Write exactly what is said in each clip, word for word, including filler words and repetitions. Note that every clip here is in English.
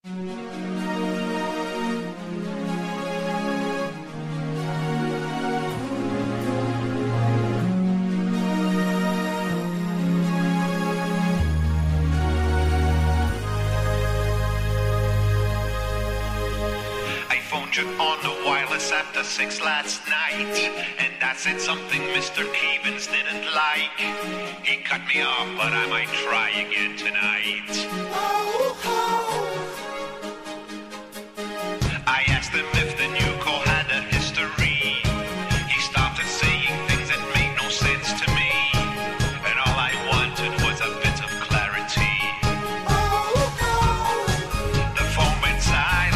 On the wireless after six last night, and I said something Mister Keevins didn't like. He cut me off, but I might try again tonight. Oh, oh. I asked him if the new call had a history. He started saying things that made no sense to me, and all I wanted was a bit of clarity. Oh, oh. The phone went silent.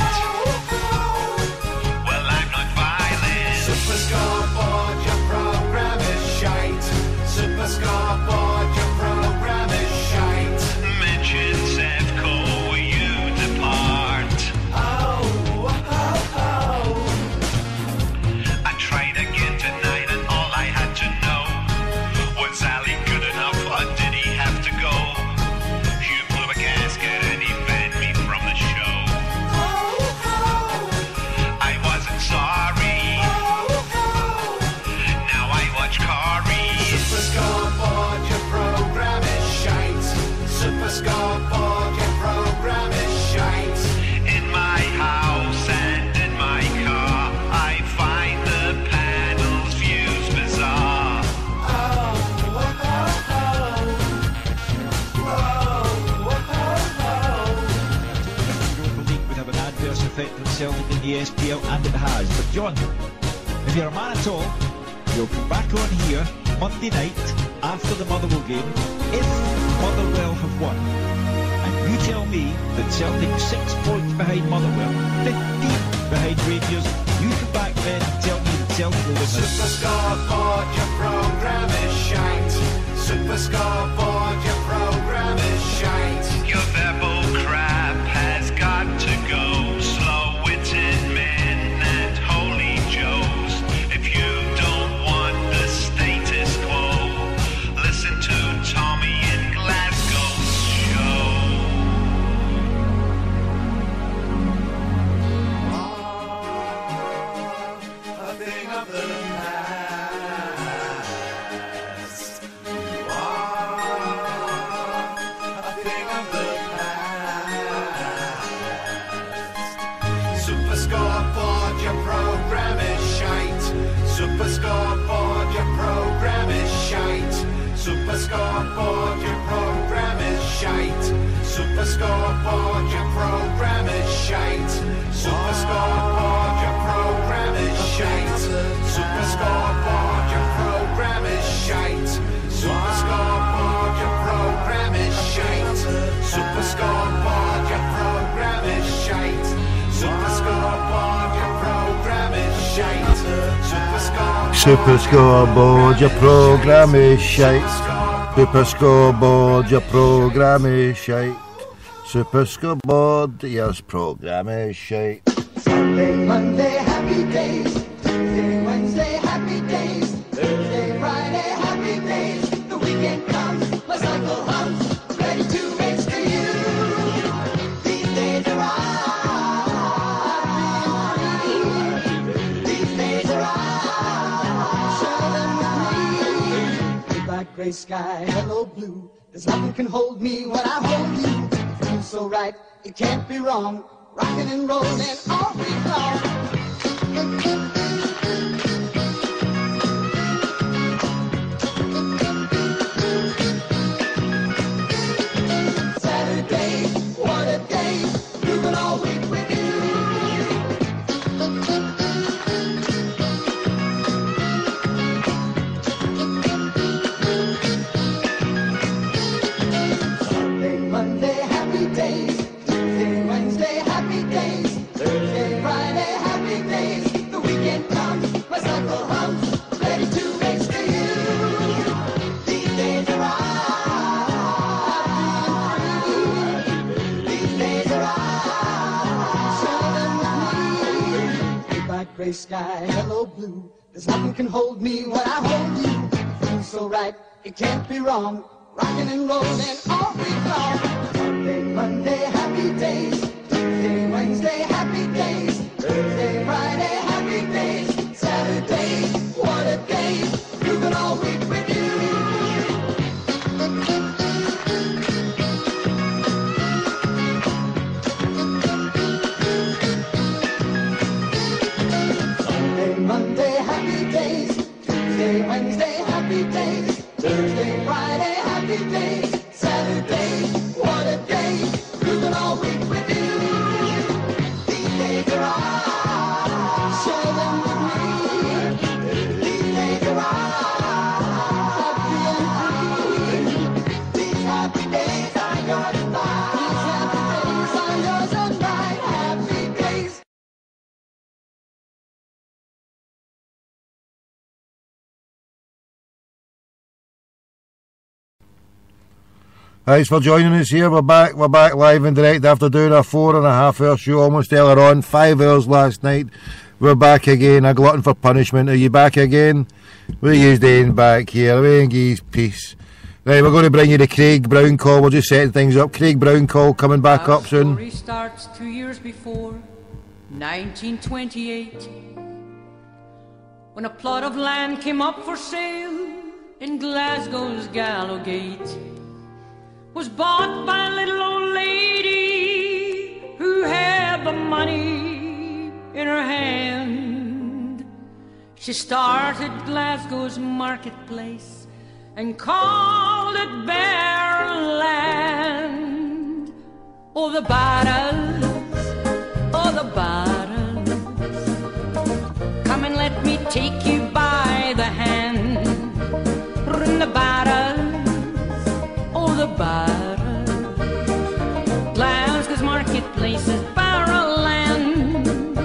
Scoreboard, your program is shite. Super Scoreboard, your program is shite. Mention Sevco, you depart. Oh, oh, oh. I tried again tonight, and all I had to know was Ali good enough, or did he have to go? He blew a gasket and he banned me from the show. Oh, oh. I wasn't sorry. Super Scoreboard, your program is shite. Super Scoreboard, your program is shite. In my house and in my car, I find the panel's views bizarre. Oh, oh, oh, oh. Whoa, oh, oh. Europa League would have an adverse effect on Celtic in the S P L, and it has. But John, if you're a man at all, you'll come back on here Monday night after the Motherwell game if Motherwell have won. And you tell me that Celtic six points behind Motherwell, fifteen behind Rangers. You come back then and tell me that Celtic will win this. Super Scoreboard, your program is shite. Super Scoreboard, your program is shite. Your verbal crap has got to go. Slow-witted men and holy joes. If you don't want the status quo, listen to Tommy in Glasgow's show. Oh, a thing of the past. You are a thing of the past. Super Scoreboard, your program is shite. Super Scoreboard, your program is shite. Super Scoreboard, your program is shite. Super Scoreboard, your program is shite. Super Scoreboard, your program is shite. Super Scoreboard, your program is shite. Super Scoreboard, your program is shite. Super Scoreboard, your program is shite. Super Scoreboard, your program is shite. Super Scoreboard, Super Scoreboard, your program is shite. Super Scoreboard, your program is shite. Super Scoreboard, your program is shite. Sunday, Monday, happy days. Tuesday, Wednesday, happy days. Thursday, Friday, happy days. The weekend comes, my cycle hums, ready to race to you. These days are right. These days are right. Share them with me. Blue, black, gray sky, hello blue. There's nothing can hold me when I hold you. Feels so right, it can't be wrong. Rockin' and rollin' all week long. Saturday, what a day, moving all week with you. Sunday, Monday, happy days. Tuesday, Wednesday, happy days. Thursday, Friday, happy days. The weekend comes, my cycle hums, ready to race to you. These days are right. These days are right. Share them with me. Blue, black, gray sky, hello blue. There's nothing can hold me when I hold you. Feels so right, it can't be wrong. Rockin' and rollin' all week long. Sunday, Monday, happy days. Thanks for joining us here. We're back. We're back live and direct after doing a four and a half hour show almost earlier on. Five hours last night. We're back again. A glutton for punishment. Are you back again? What are you doing back here? We ain't geez peace. Right, we're going to bring you the Craig Brown call. We're just setting things up. Craig Brown call coming back Our up soon. story starts two years before, nineteen twenty-eight, when a plot of land came up for sale in Glasgow's Gallowgate. Was bought by a little old lady who had the money in her hand. She started Glasgow's marketplace and called it Barrowland. Oh, the battles, oh, the battles, come and let me take you by the hand. In the battles, oh, the battles, Glasgow's marketplace is Barrowland.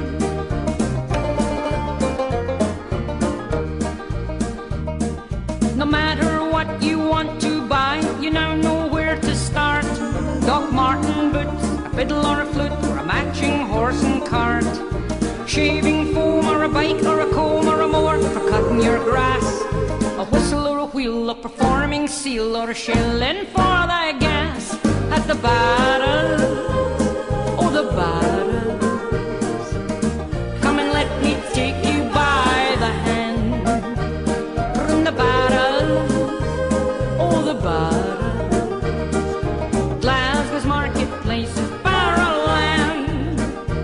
No matter what you want to buy, you now know where to start. Doc Martin boots, a fiddle or a flute, or a matching horse and cart. Shaving foam or a bike or a comb or a mower for cutting your grass. A whistle or a wheel, a performing seal or a shilling for thy gas. At the battle, oh, the battles, come and let me take you by the hand. In the battles, oh, the battles, Glasgow's marketplace is Barrowland.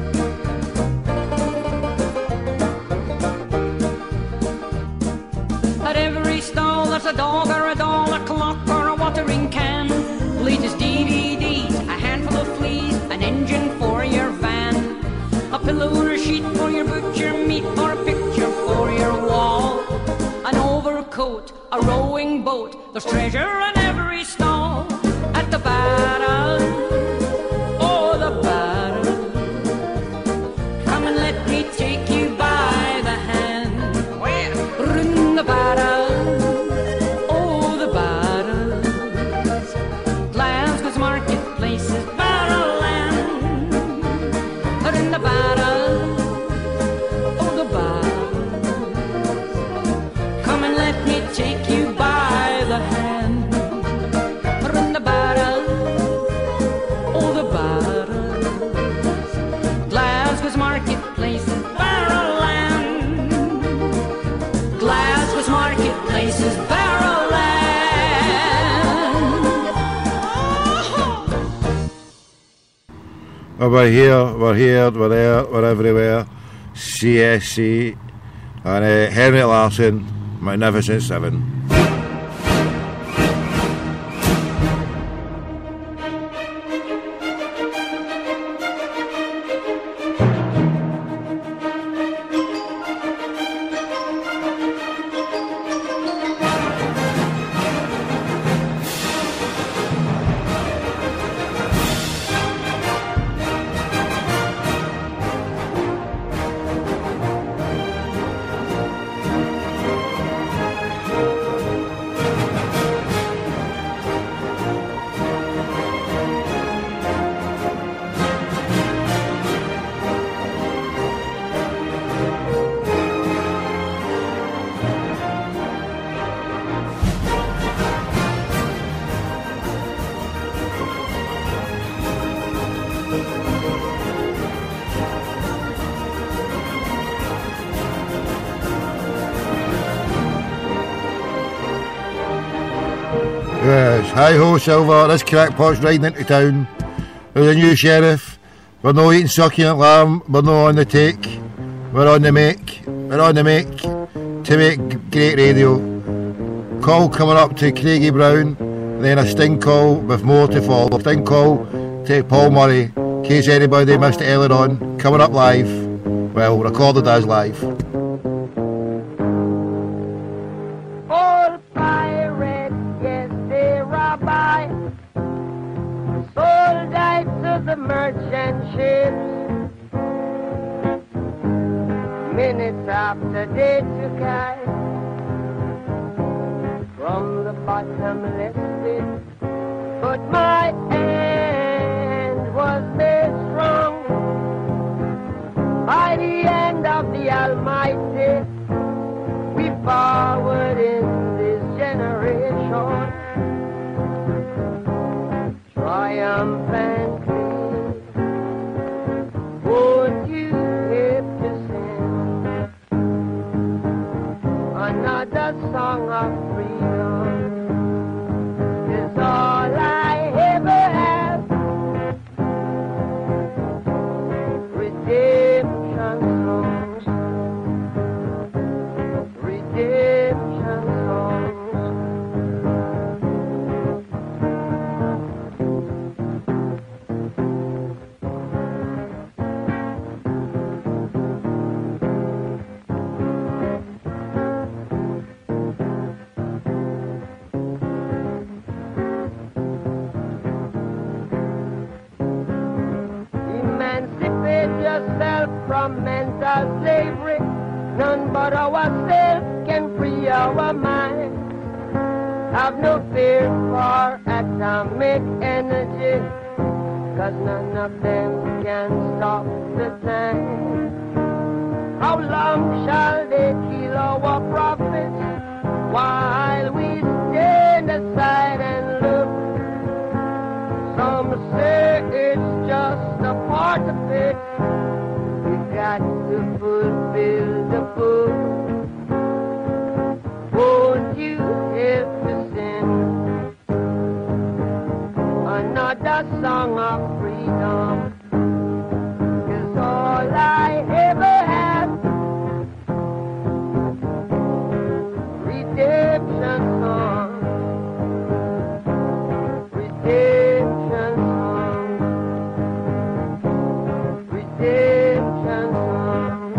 At every stall there's a dog or a doll, a clock or a watering can, latest D V Ds, a handful of fleas, an engine for your van, a pillow or a sheet for your butcher meat, or a picture for your wall, an overcoat, a rowing boat. There's treasure in every stall. At the battle, oh, the battle, come and let me take you by the hand. In the battle, oh, the battle, Glasgow's marketplace is Barrowland. In the battle, oh, the battle, come and let me take you by the hand. In the battle, oh, the battle, Glasgow's marketplace is Barrowland. Glasgow's marketplace is Barrowland. Well, we're here, we're here, we're there, we're everywhere. C S C and uh, Henry Larsson, Magnificent Seven. Yes, hi-ho Silver, this crackpot's riding into town. There's a new sheriff. We're no eating succulent lamb, we're no on the take. We're on the make, we're on the make to make great radio. Call coming up to Craigie Brown, then a sting call with more to follow. Sting call to Paul Murray, in case anybody missed it earlier on. Coming up live, well, recorded as live. The merchant ships, minutes after they took I from the bottomless pit, but but my hand was made strong by the hand of the Almighty. We forward in this generation, triumphantly. Won't you help to sing another song of freedom? Is all I ever have. Redemption songs, redemption songs. Emancipate yourself from mental slavery. None but ourselves can free our mind. Have no fear for atomic energy, 'cause none of them can stop the time. How long shall they kill our prophets while we stand aside and look? Some say it's just a part of it. We got to fulfill the book. Won't you help to sing another song of freedom? 'Cause all I ever have, redemption song, redemption song, redemption songs.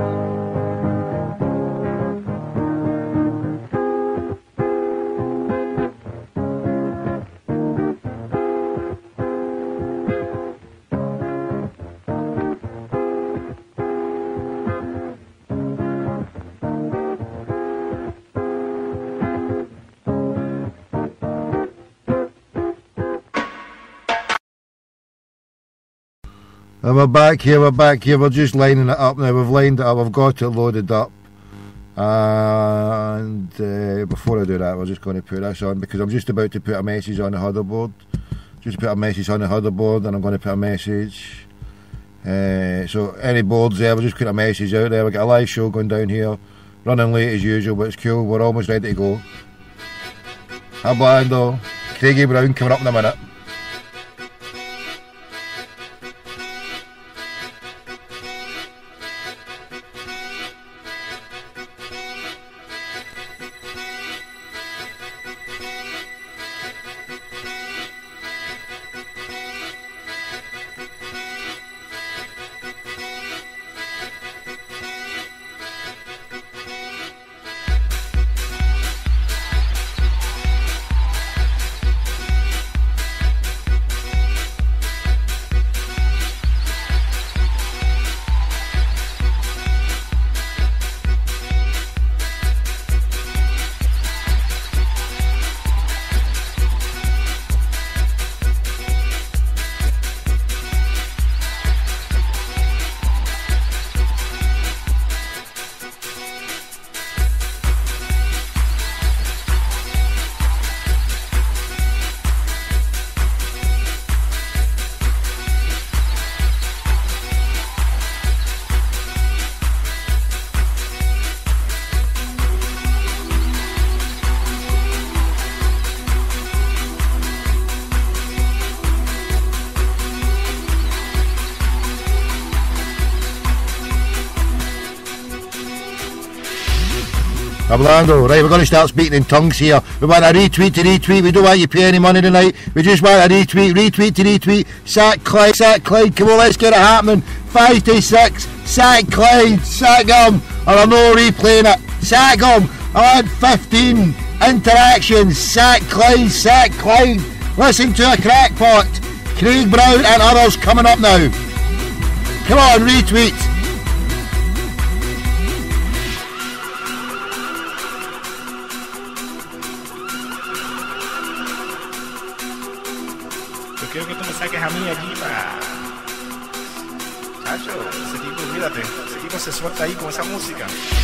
And we're back here, we're back here, we're just lining it up now. We've lined it up, we've got it loaded up. And uh, before I do that, we're just going to put this on because I'm just about to put a message on the hoverboard. Just put a message on the hoverboard, and I'm going to put a message. Uh, so, any boards there, we'll just put a message out there. We've got a live show going down here, running late as usual, but it's cool, we're almost ready to go. Hablando, Craigie Brown coming up in a minute. Hablando, right, we're going to start speaking in tongues here. We want a retweet to retweet. We don't want you to pay any money tonight. We just want a retweet, retweet to retweet. Sack Clyde, Sack Clyde, come on, let's get it happening. Five to six, Sack Clyde, Sack them, or I'm no replaying it. Sack them, I want fifteen interactions. Sack Clyde, Sack Clyde. Listen to a crackpot. Craig Brown and others coming up now. Come on, retweet. peques a mí aquí para... Chacho, ese tipo, mírate, ese tipo se suelta ahí con esa música.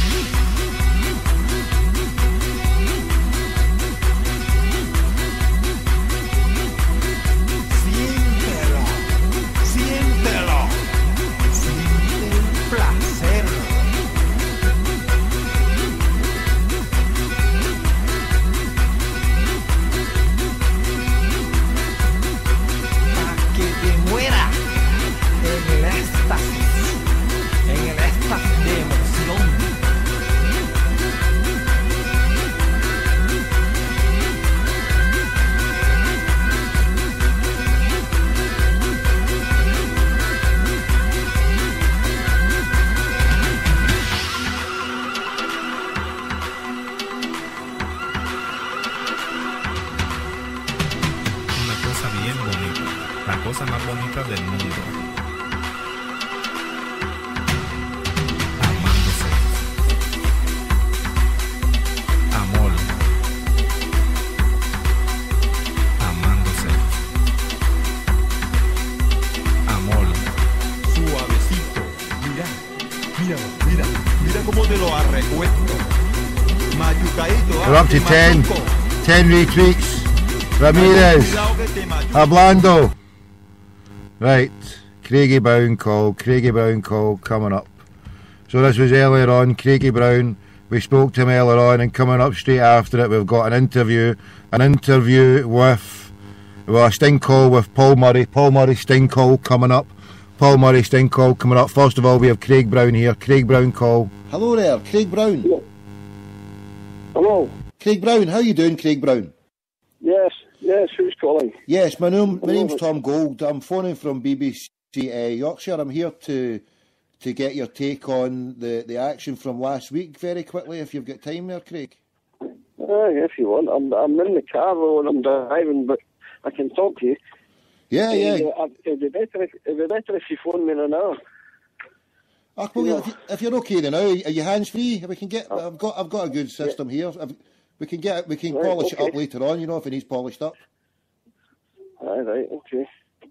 Siéntelo, siéntelo, siente el placer. Pa' que te muera en el éxtasis, en el éxtasis de emoción. Una cosa bien bonita, la cosa más bonita del mundo. Amándose. Amor. Amándose. Amor. Suavecito. Mira, mira, mira, mira cómo te lo arrecuesto. Mayucaíto. We're up to ten. ten retweets. Ramirez. Hablando. Right. Craigie Brown call. Craigie Brown call coming up. So this was earlier on. Craigie Brown. We spoke to him earlier on, and coming up straight after it, we've got an interview. An interview with, well, a sting call with Paul Murray. Paul Murray sting call coming up. Paul Murray sting call coming up. First of all, we have Craig Brown here. Craig Brown call. Hello there, Craig Brown. Hello. Craig Brown, how you doing, Craig Brown? Yes, yes, who's calling? Yes, my name my name's Tom Gold. I'm phoning from B B C uh, Yorkshire. I'm here to to get your take on the, the action from last week very quickly, if you've got time there, Craig. Uh, if you want. I'm I'm in the car though and I'm driving, but I can talk to you. Yeah, yeah. Uh, it'd be better if it'd be better if you phone me in an hour. Oh, well, yeah, if, you, if you're okay then now, are you hands free? We can get. I've got I've got a good system yeah. here. I've, we can get we can right, polish okay. it up later on. You know, if it needs polished up. All right, okay.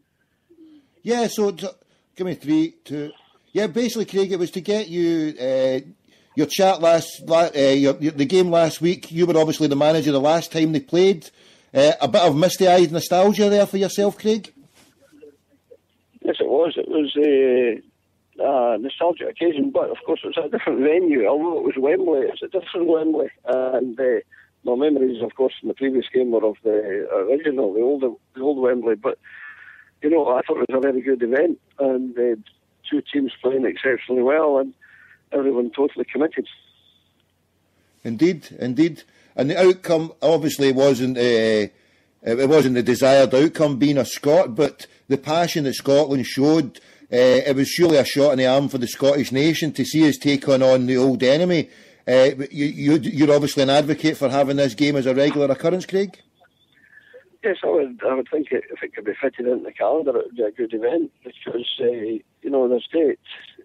Yeah, so t- give me three, two. Yeah, basically, Craig, it was to get you uh, your chat last, la- uh, your, your, the game last week. You were obviously the manager the last time they played. Uh, a bit of misty-eyed nostalgia there for yourself, Craig. Yes, it was. It was a uh, nostalgic occasion, but of course it was a different venue. Although it was Wembley, it's a different Wembley, and uh, my memories, of course, in the previous game were of the original, the old, the old Wembley. But you know, I thought it was a very good event, and uh, two teams playing exceptionally well, and everyone totally committed. Indeed, indeed, and the outcome obviously wasn't. Uh, it wasn't the desired outcome, being a Scot, but the passion that Scotland showed. Uh, it was surely a shot in the arm for the Scottish nation to see us take on, on the old enemy. Uh, you, you, you're obviously an advocate for having this game as a regular occurrence, Craig? Yes, I would. I would think it, if it could be fitted into the calendar, it would be a good event because uh, you know there's great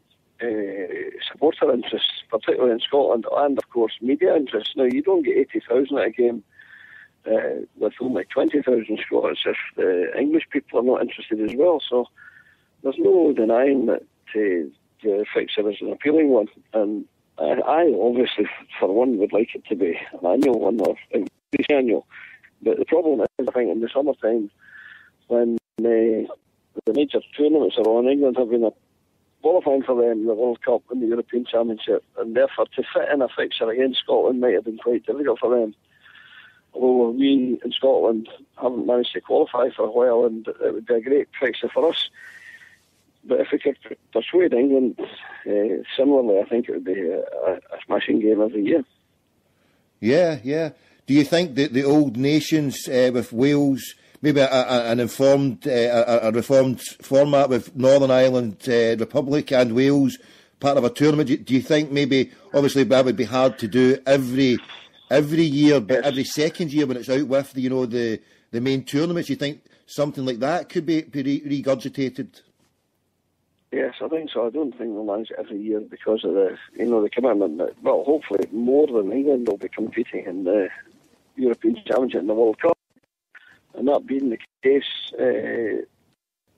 uh, supporter interest, particularly in Scotland, and of course media interest. Now you don't get eighty thousand at a game uh, with only twenty thousand Scots if the English people are not interested as well. So there's no denying that uh, the fixture is an appealing one, and I, I obviously, for one, would like it to be an annual one or at least annual. But the problem is, I think, in the summertime, when uh, the major tournaments are on, England have been qualifying for them, the World Cup and the European Championship, and therefore to fit in a fixture against Scotland might have been quite difficult for them. Although we in Scotland haven't managed to qualify for a while, and it would be a great fixture for us. But if we could persuade England uh, similarly, I think it would be a, a smashing game every year. Yeah, yeah. Do you think that the old nations uh, with Wales, maybe a, a, an informed, uh, a, a reformed format with Northern Ireland uh, Republic and Wales, part of a tournament, do, do you think maybe, obviously that would be hard to do every every year, but yes. every second year when it's out with the, you know, the, the main tournaments, you think something like that could be, be re- regurgitated? Yes, I think so. I don't think they'll manage it every year because of the, you know, the commitment that, well, hopefully more than England will be competing in the European Championship and the World Cup. And that being the case, uh,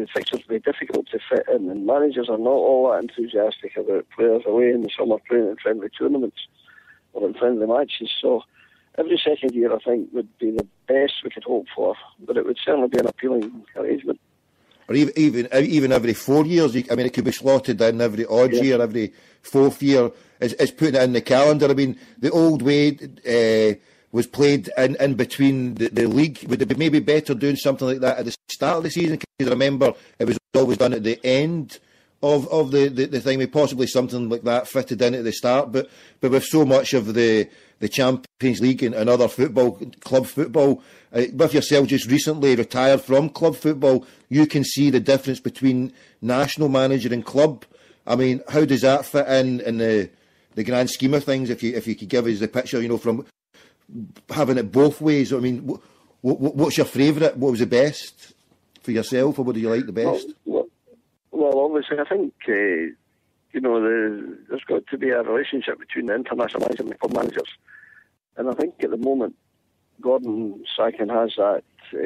the fixtures will be difficult to fit in, and managers are not all that enthusiastic about players away in the summer playing in friendly tournaments or in friendly matches. So every second year, I think, would be the best we could hope for, but it would certainly be an appealing arrangement. Or even even even every four years, I mean, it could be slotted in every odd yeah. year, every fourth year. Is is putting it in the calendar. I mean, the old way uh, was played in, in between the, the league. Would it be maybe better doing something like that at the start of the season? Because I remember it was always done at the end of of the, the, the thing. Maybe possibly something like that fitted in at the start. But but with so much of the the Champions League and, and other football, club football, uh, with yourself just recently retired from club football, you can see the difference between national manager and club. I mean, how does that fit in in the the grand scheme of things? If you if you could give us the picture, you know, from having it both ways. I mean, w- w- what's your favourite? What was the best for yourself, or what do you like the best? Well, well, well obviously, I think uh, you know the, there's got to be a relationship between the international manager and the club managers, and I think at the moment Gordon Strachan has that.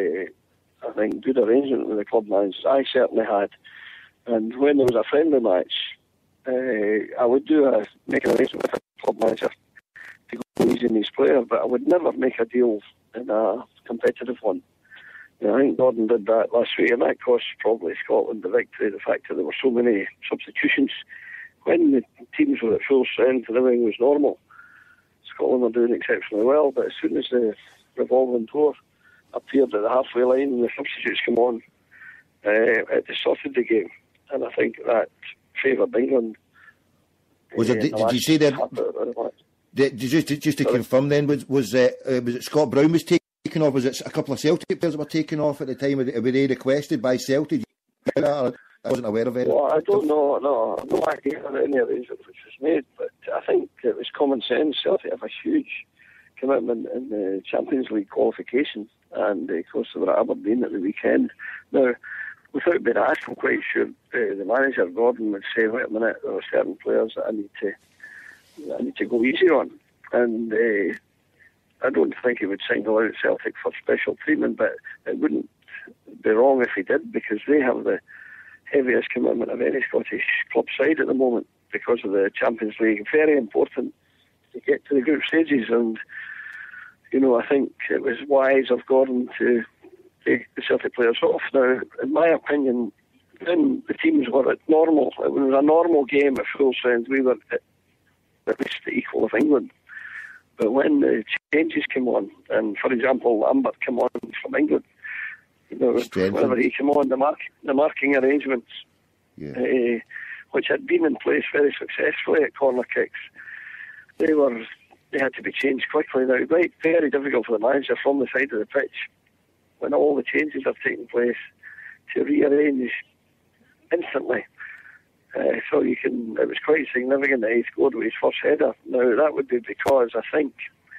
Uh, I think good arrangement with the club managers. I certainly had, and when there was a friendly match, uh, I would do a make an arrangement with a club manager to go easy on these players, but I would never make a deal in a competitive one. You know, I think Gordon did that last week, and that cost probably Scotland the victory. The fact that there were so many substitutions when the teams were at full strength and everything was normal. Scotland were doing exceptionally well, but as soon as the revolving door appeared at the halfway line and the substitutes come on, uh, it distorted the game, and I think that favoured England. Was uh, it? Did, did you say that? Did, did you, just to Sorry. confirm then, was was, uh, uh, was it Scott Brown was taken off? Was it a couple of Celtic players that were taken off at the time? Were they, were they requested by Celtic? I wasn't aware of it. Well, I don't know. No, I have no idea of any arrangement which was made, but I think it was common sense. Celtic have a huge commitment in the Champions League qualification, and of course they were at Aberdeen at the weekend. Now, without being asked, I'm quite sure uh, the manager Gordon would say, "Wait a minute, there are certain players that I need to, I need to go easy on," and uh, I don't think he would single out Celtic for special treatment, but it wouldn't be wrong if he did, because they have the heaviest commitment of any Scottish club side at the moment because of the Champions League. Very important to get to the group stages, and you know, I think it was wise of Gordon to take the Celtic players off. Now, in my opinion, when the teams were at normal, it was a normal game at full strength, we were at, at least the equal of England. But when the changes came on, and for example, Lambert came on from England, you know, whenever he came on, the mark, the marking arrangements, yeah. uh, which had been in place very successfully at corner kicks, they were they had to be changed quickly. Now, right, very difficult for the manager from the side of the pitch when all the changes have taken place to rearrange instantly. Uh, so you can. It was quite significant that he scored with his first header. Now, that would be because I think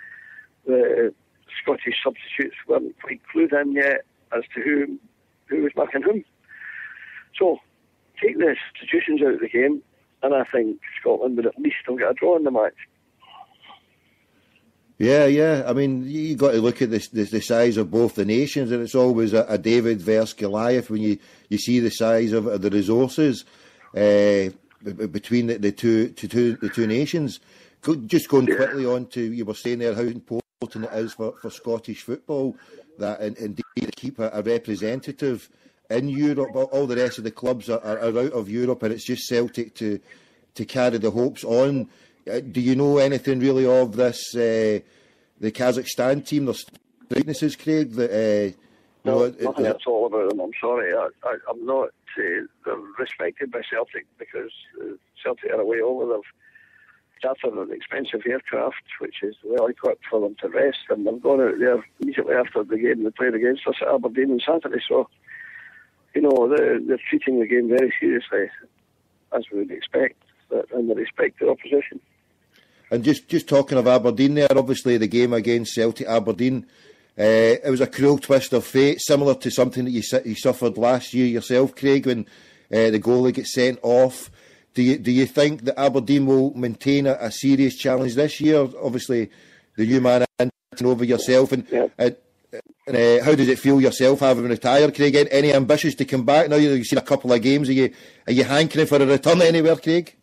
the Scottish substitutes weren't quite clued in yet as to who who was marking whom. So, take the substitutions out of the game, and I think Scotland would at least still get a draw in the match. Yeah, yeah. I mean, you got to look at this, this, the size of both the nations, and it's always a, a David versus Goliath when you, you see the size of, of the resources uh, between the, the two, to two the two nations. Just going yeah. quickly on to, you were saying there how important it is for, for Scottish football that indeed to keep a, a representative in Europe. All the rest of the clubs are, are, are out of Europe, and it's just Celtic to to carry the hopes on. Uh, do you know anything really of this, uh, the Kazakhstan team? There's weaknesses, Craig? That, uh, no, you know, nothing at all about them. I'm sorry. I, I, I'm not uh, they're respected by Celtic because uh, Celtic are away over. They've chartered an expensive aircraft, which is well equipped for them to rest, and they've gone out there immediately after the game. They played against us at Aberdeen on Saturday, so you know they're, they're treating the game very seriously, as we would expect, and they respect their opposition. And just, just talking of Aberdeen there, obviously the game against Celtic Aberdeen, uh, it was a cruel twist of fate, similar to something that you, you suffered last year yourself, Craig, when uh, the goalie gets sent off. Do you do you think that Aberdeen will maintain a, a serious challenge this year? Obviously, the new man over yourself, and yeah. uh, And, uh, how does it feel yourself having retired, Craig? Any ambitions to come back now? You've seen a couple of games. Are you are you hankering for a return anywhere, Craig?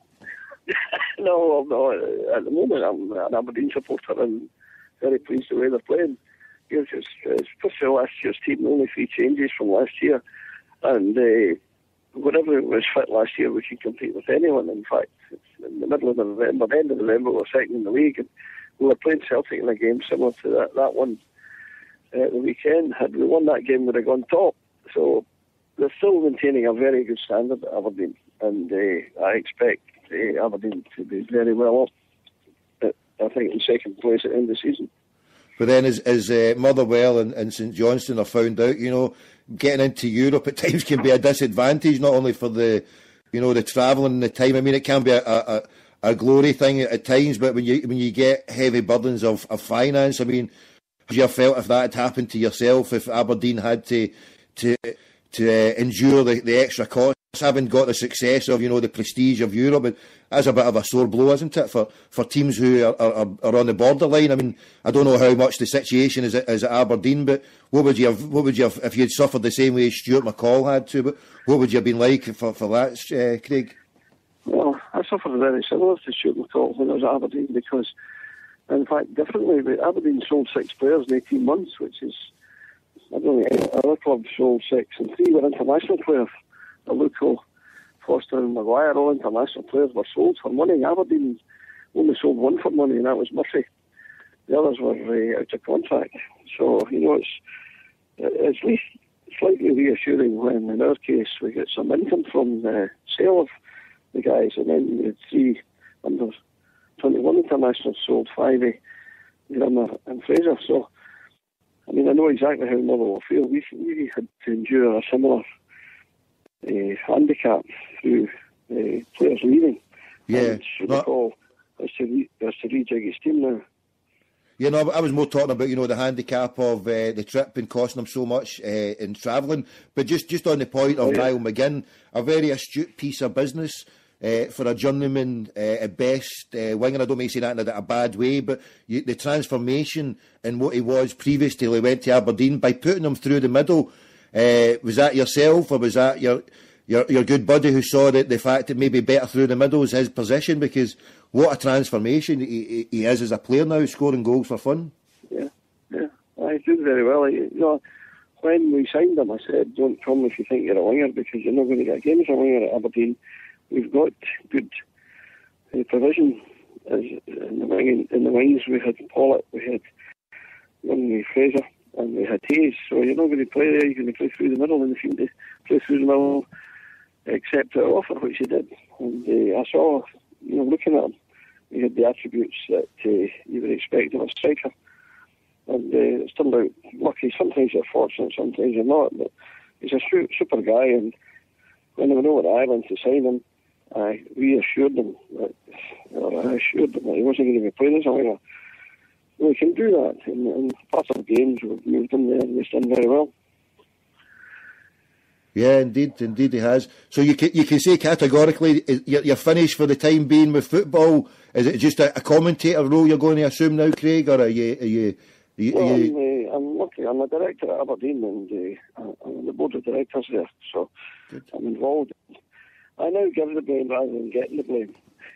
No, I'm not. At the moment, I'm an Aberdeen supporter and very pleased with the way they're playing. You know, it's, it's especially last year's team, only three changes from last year. And uh, whenever it was fit last year, we could compete with anyone. In fact, it's in the middle of November, the end of November, we were second in the league. And we were playing Celtic in a game similar to that, that one. Uh, the weekend, had we won that game, we'd have gone top. So they're still maintaining a very good standard at Aberdeen, and uh, I expect uh, Aberdeen to be very well up. Uh, I think in second place at the end of the season. But then, as, as uh, Motherwell and, and St Johnstone have found out, you know, getting into Europe at times can be a disadvantage, not only for the, you know, the travelling and the time. I mean, it can be a, a, a glory thing at, at times, but when you when you get heavy burdens of, of finance, I mean. Have you felt if that had happened to yourself, if Aberdeen had to to to uh, endure the, the extra costs, haven't got the success of, you know, the prestige of Europe? But that's a bit of a sore blow, isn't it, for, for teams who are, are, are on the borderline? I mean, I don't know how much the situation is, is at Aberdeen, but what would you have, what would you have, if you'd suffered the same way as Stuart McCall had to, but what would you have been like for, for that, uh, Craig? Well, I suffered very similar to Stuart McCall when I was at Aberdeen, because in fact, differently, but Aberdeen sold six players in eighteen months, which is, I don't know, any other club sold six, and three were international players. Aluko, Foster and Maguire, all international players, were sold for money. Aberdeen only sold one for money, and that was Murphy. The others were uh, out of contract. So, you know, it's, it's at least slightly reassuring when, in our case, we get some income from the sale of the guys, and then we had three under twenty-one internationals sold, five of Grimmer and Fraser. So, I mean, I know exactly how Motherwell feel. We, we had to endure a similar uh, handicap through uh, players leaving. Yeah. And recall, has to, re- has to rejig his team now. Yeah, no, I was more talking about, you know, the handicap of uh, the trip and costing them so much uh, in travelling. But just, just on the point of oh, yeah. Niall McGinn, a very astute piece of business. Uh, for a journeyman uh, at best uh, winger, I don't mean say that in a, a bad way, but you, the transformation in what he was previous till he went to Aberdeen, by putting him through the middle, uh, was that yourself or was that your your, your good buddy who saw that the fact that maybe better through the middle is his position? Because what a transformation he, he is as a player now, scoring goals for fun. Yeah, yeah, he's doing very well. He, you know, when we signed him, I said, don't come if you think you're a winger, because you're not going to get a game as a winger at Aberdeen. We've got good uh, provision as in the wing. In the wings, we had Pollock, we had young Fraser, and we had Hayes. So you're not going to play there. You're going to play through the middle, and if you to play through the middle, accept our offer, which he did. And uh, I saw, you know, looking at him, he had the attributes that uh, you would expect of a striker. And uh, it's turned out lucky. Sometimes you're fortunate, sometimes you're not. But he's a su- super guy, and when they went over to Ireland to sign him, I reassured them that, or I assured them that he wasn't going to be playing as a winger. We can do that. In, in parts of games, we've moved him there and he's done very well. Yeah, indeed, indeed he has. So you can, you can say categorically you're, you're finished for the time being with football. Is it just a, a commentator role you're going to assume now, Craig, or are you... Are you, are you, well, are you... I'm, uh, I'm lucky. I'm a director at Aberdeen, and uh, I'm on the board of directors there, so Good. I'm involved. I now give the blame rather than getting the blame.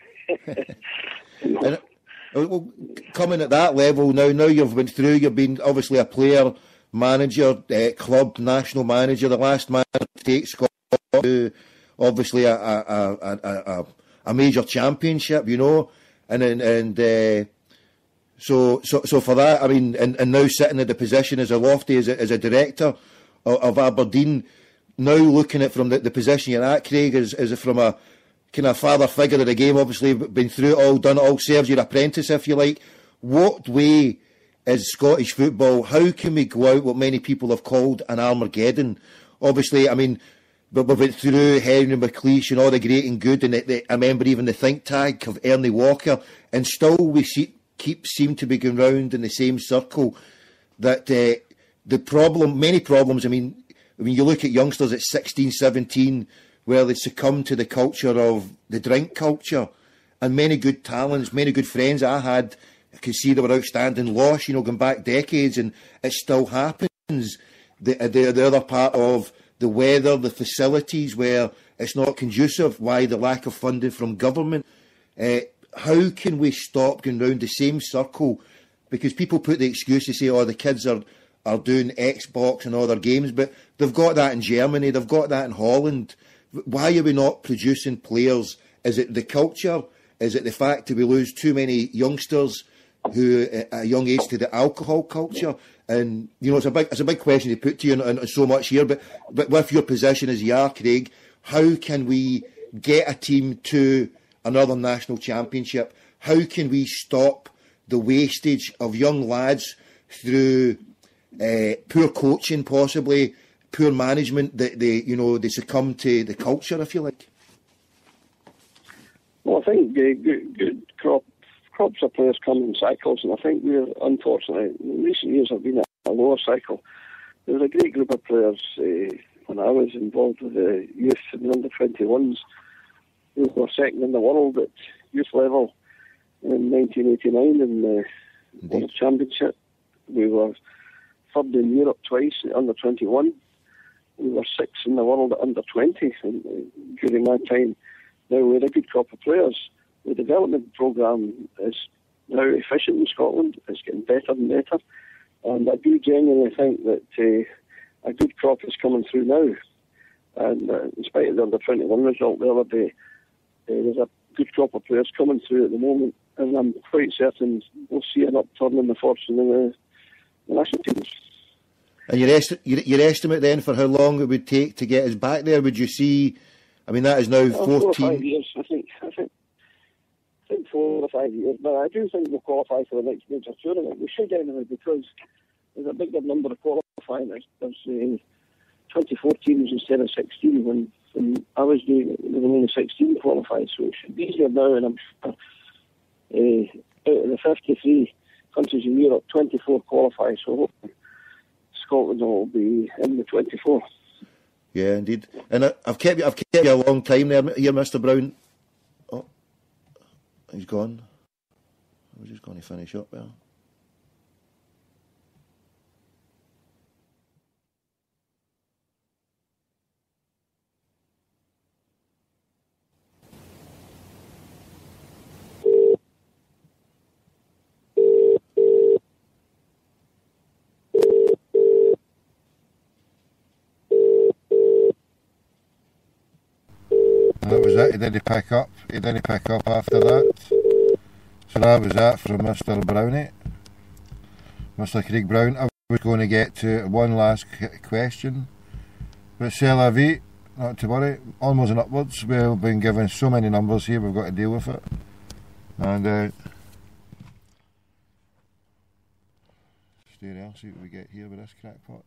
and, well, coming at that level now, now you've been through, you've been obviously a player, manager, uh, club, national manager, the last man to take Scotland to obviously a, a, a, a, a major championship, you know, and and, and uh, so so so for that, I mean, and, and now sitting in the position as a lofty as a, as a director of, of Aberdeen. Now looking at from the, the position you're at, Craig, is is from a kind of father figure of the game, obviously been through it all, done it all, serves your apprentice, if you like. What way is Scottish football, how can we go out what many people have called an Armageddon? Obviously, I mean, but we went through Henry McLeish and all the great and good, and the, the, I remember even the think tag of Ernie Walker, and still we see, keep seem to be going round in the same circle. That uh, the problem, many problems, I mean, I mean, you look at youngsters at sixteen, seventeen, where they succumb to the culture of the drink culture, and many good talents, many good friends I had I can see there were outstanding loss, you know, going back decades, and it still happens. The, the, the other part of the weather, the facilities where it's not conducive, why the lack of funding from government. Uh, how can we stop going round the same circle? Because people put the excuse to say, oh, the kids are, are doing Xbox and other games, but they've got that in Germany, they've got that in Holland. Why are we not producing players? Is it the culture? Is it the fact that we lose too many youngsters who at a young age to the alcohol culture? And, you know, it's a big it's a big question to put to you, and, and so much here, but, but with your position as you are, Craig, how can we get a team to another national championship? How can we stop the wastage of young lads through uh, poor coaching, possibly poor management, that they, you know, they succumb to the culture, if you like? Well, I think uh, good, good crop, crops of players come in cycles, and I think we're, unfortunately, in recent years have been at a lower cycle. There was a great group of players uh, when I was involved with the youth and the under twenty-ones. We were second in the world at youth level in nineteen eighty-nine in the World Championship. We were third in Europe twice at under twenty-one. We were sixth in the world at under twenty and, uh, during that time. Now we had a good crop of players. The development programme is now efficient in Scotland. It's getting better and better. And I do genuinely think that uh, a good crop is coming through now. And uh, in spite of the under twenty-one result the other day, uh, there's a good crop of players coming through at the moment. And I'm quite certain we'll see an upturn in the fortune in the, the national teams. And your, esti- your, your estimate then for how long it would take to get us back there, would you see? I mean, that is now well, fourteen. Four or five years, I think. I think. I think four or five years. But I do think we'll qualify for the next major tournament. We should anyway, because there's a bigger number of qualifying. There's, there's uh, twenty-four teams instead of sixteen. When, when I was doing it, there were only sixteen qualified, so it should be easier now. And I'm sure uh, out of the fifty-three countries in Europe, twenty-four qualify. So hopefully Scotland will be in the twenty-four. Yeah, indeed. And I, I've kept you, I've kept you a long time there, here, Mister Brown. Oh, he's gone. I was just going to finish up there. That was it. He didn't pick up. He didn't pick up after that. So that was that from Mister Brownie. Mister Craig Brown. I was going to get to one last question. But c'est la vie. Not to worry. Onwards and upwards. We've been given so many numbers here. We've got to deal with it. And uh, stay there. See what we get here with this crackpot.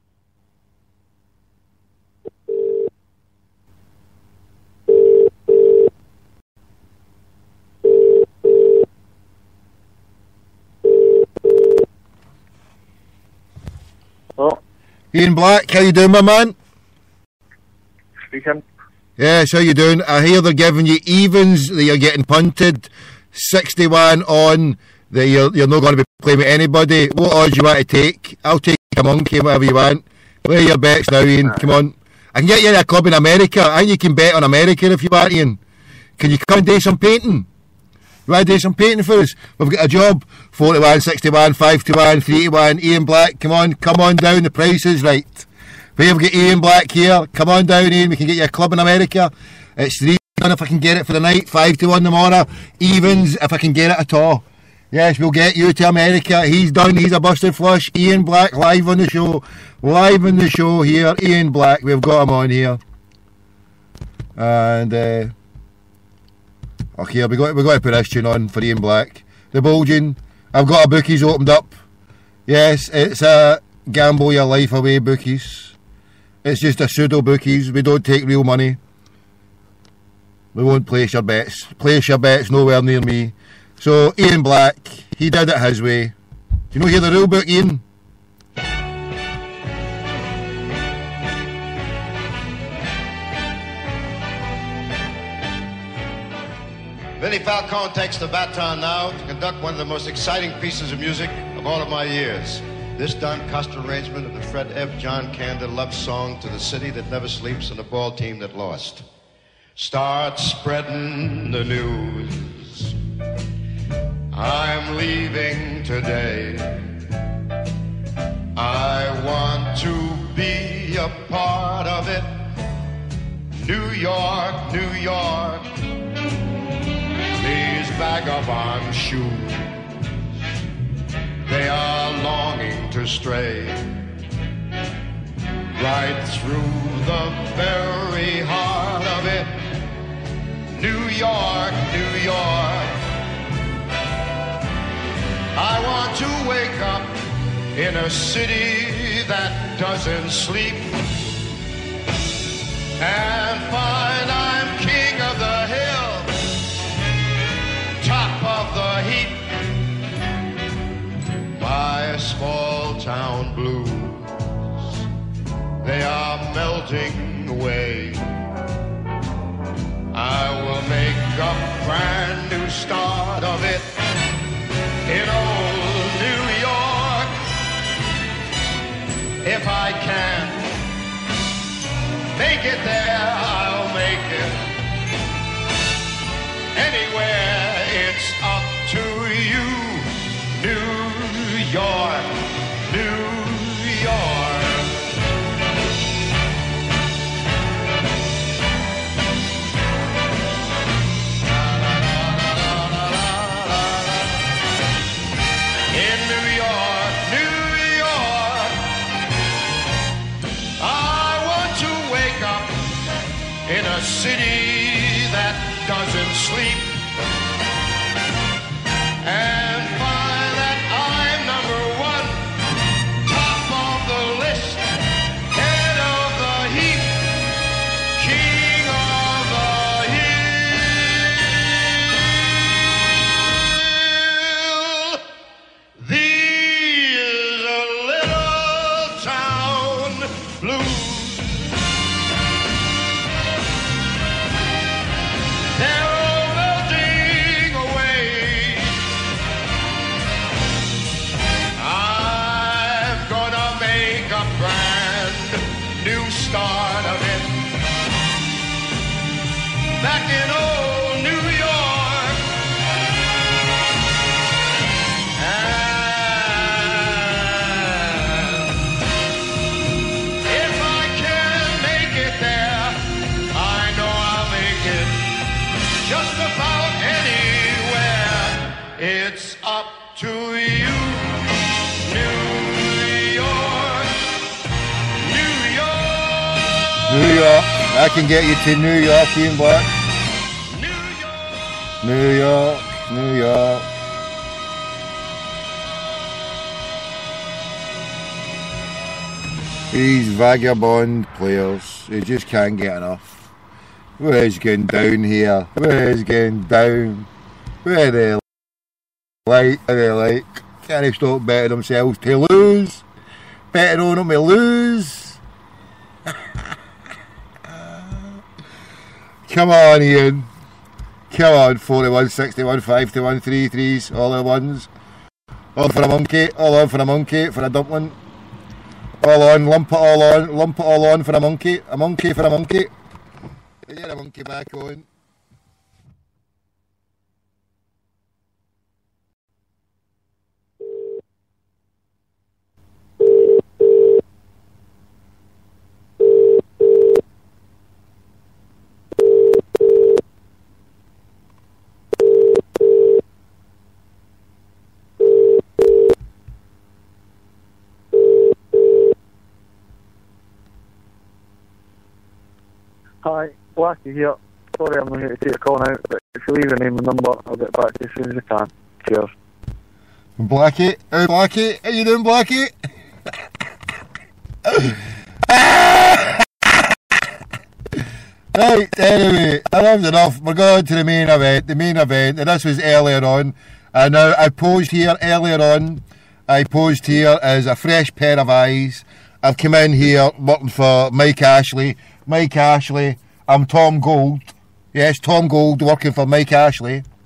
Oh. Ian Black, how you doing, my man? Speaking. Yes, how you doing? I hear they're giving you evens, that you're getting punted, sixty-one on, that you're, you're not going to be playing with anybody. What odds you want to take? I'll take a monkey, whatever you want. Play your bets now, Ian, come on. I can get you in a club in America. I think you can bet on America if you want, Ian. Can you come and do some painting? You want to do some painting for us? We've got a job. forty-one, sixty-one, five to one, three to one. Ian Black, come on, come on down. The price is right. We've got Ian Black here. Come on down, Ian. We can get you a club in America. It's three to one if I can get it for the night. five to one tomorrow. Evens if I can get it at all. Yes, we'll get you to America. He's done. He's a busted flush. Ian Black live on the show. Live on the show here. Ian Black. We've got him on here. And... Uh, Okay, we've got, we got to put this tune on for Ian Black. The Bulging. I've got a bookies opened up. Yes, it's a gamble your life away bookies. It's just a pseudo bookies. We don't take real money. We won't place your bets. Place your bets nowhere near me. So, Ian Black, he did it his way. Do you know hear the rule book, Ian? Vinnie Falcone takes the baton now to conduct one of the most exciting pieces of music of all of my years. This Don Costa arrangement of the Fred F. John Kander love song to the city that never sleeps and the ball team that lost. Start spreading the news. I'm leaving today. I want to be a part of it. New York, New York. These vagabond shoes, they are longing to stray right through the very heart of it. New York, New York. I want to wake up in a city that doesn't sleep and find I'm king of the hill, top of the heap. My small town blues, they are melting away. I will make a brand new start of it in old New York. If I can make it there, I'll make it. Anywhere, it's up to you. New York, New York. In New York, New York, I want to wake up in a city that doesn't sleep and find that I'm number one, top of the list, head of the heap, king of the hill. These are little town blues. They're all melting away. I'm gonna make a brand new start of it back in old New York. And if I can make it there, I know I'll make it just about anywhere. It's up to you. New York, New York, New York. I can get you to New York, Ian Black. New York, New York. These vagabond players, they just can't get enough. What is going down here? What is going down? What are they like? What are they like? Can't they stop betting themselves to lose? Betting on them to lose? Come on, Ian. Come on, forty-one, sixty-one, fifty-one, three threes, all the ones. All for a monkey, all on for a monkey, for a dumpling. All on, lump it all on, lump it all on for a monkey, a monkey for a monkey. Get a monkey back on. Hi, Blackie here. Sorry I'm not here to take a call now, but if you leave your name and number, I'll get back to you as soon as I can. Cheers. Blackie, hey Blackie, how you doing, Blackie? Right, anyway, enough's enough. We're going to the main event, the main event, and this was earlier on. And now I posed here earlier on, I posed here as a fresh pair of eyes. I've come in here working for Mike Ashley. Mike Ashley, I'm Tom Gold. Yes, Tom Gold working for Mike Ashley.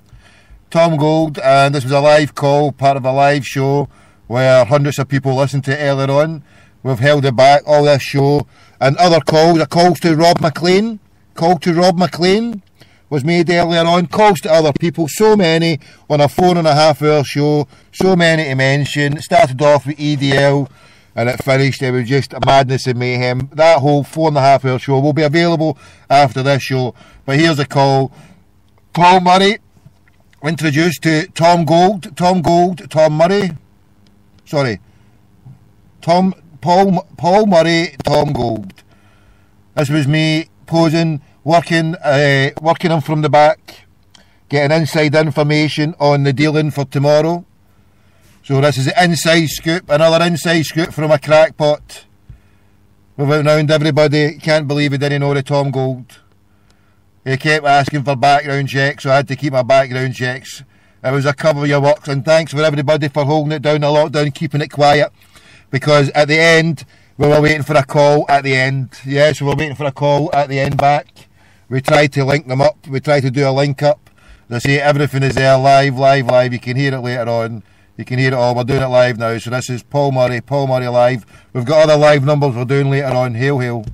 Tom Gold, and this was a live call, part of a live show where hundreds of people listened to it earlier on. We've held it back, all this show, and other calls, a calls to Rob McLean, call to Rob McLean was made earlier on, calls to other people, so many on a four and a half hour show, so many to mention. It started off with E D L and it finished, it was just a madness and mayhem. That whole four and a half hour show will be available after this show. But here's a call. Paul Murray, introduced to Tom Gold, Tom Gold, Tom Murray, sorry, Tom, Paul, Paul Murray, Tom Gold. This was me posing, working, uh, working him from the back, getting inside information on the dealing for tomorrow. So this is the inside scoop, another inside scoop from a crackpot. We've outnowned everybody, can't believe he didn't know the Tom Gold. He kept asking for background checks, so I had to keep my background checks. It was a cover your works, and thanks for everybody for holding it down, the lockdown, keeping it quiet. Because at the end, we were waiting for a call at the end. Yes, we were waiting for a call at the end back. We tried to link them up, we tried to do a link up. They say everything is there, live, live, live. You can hear it later on. You can hear it all. We're doing it live now. So this is Paul Murray, Paul Murray live. We've got other live numbers we're doing later on. Hail, hail.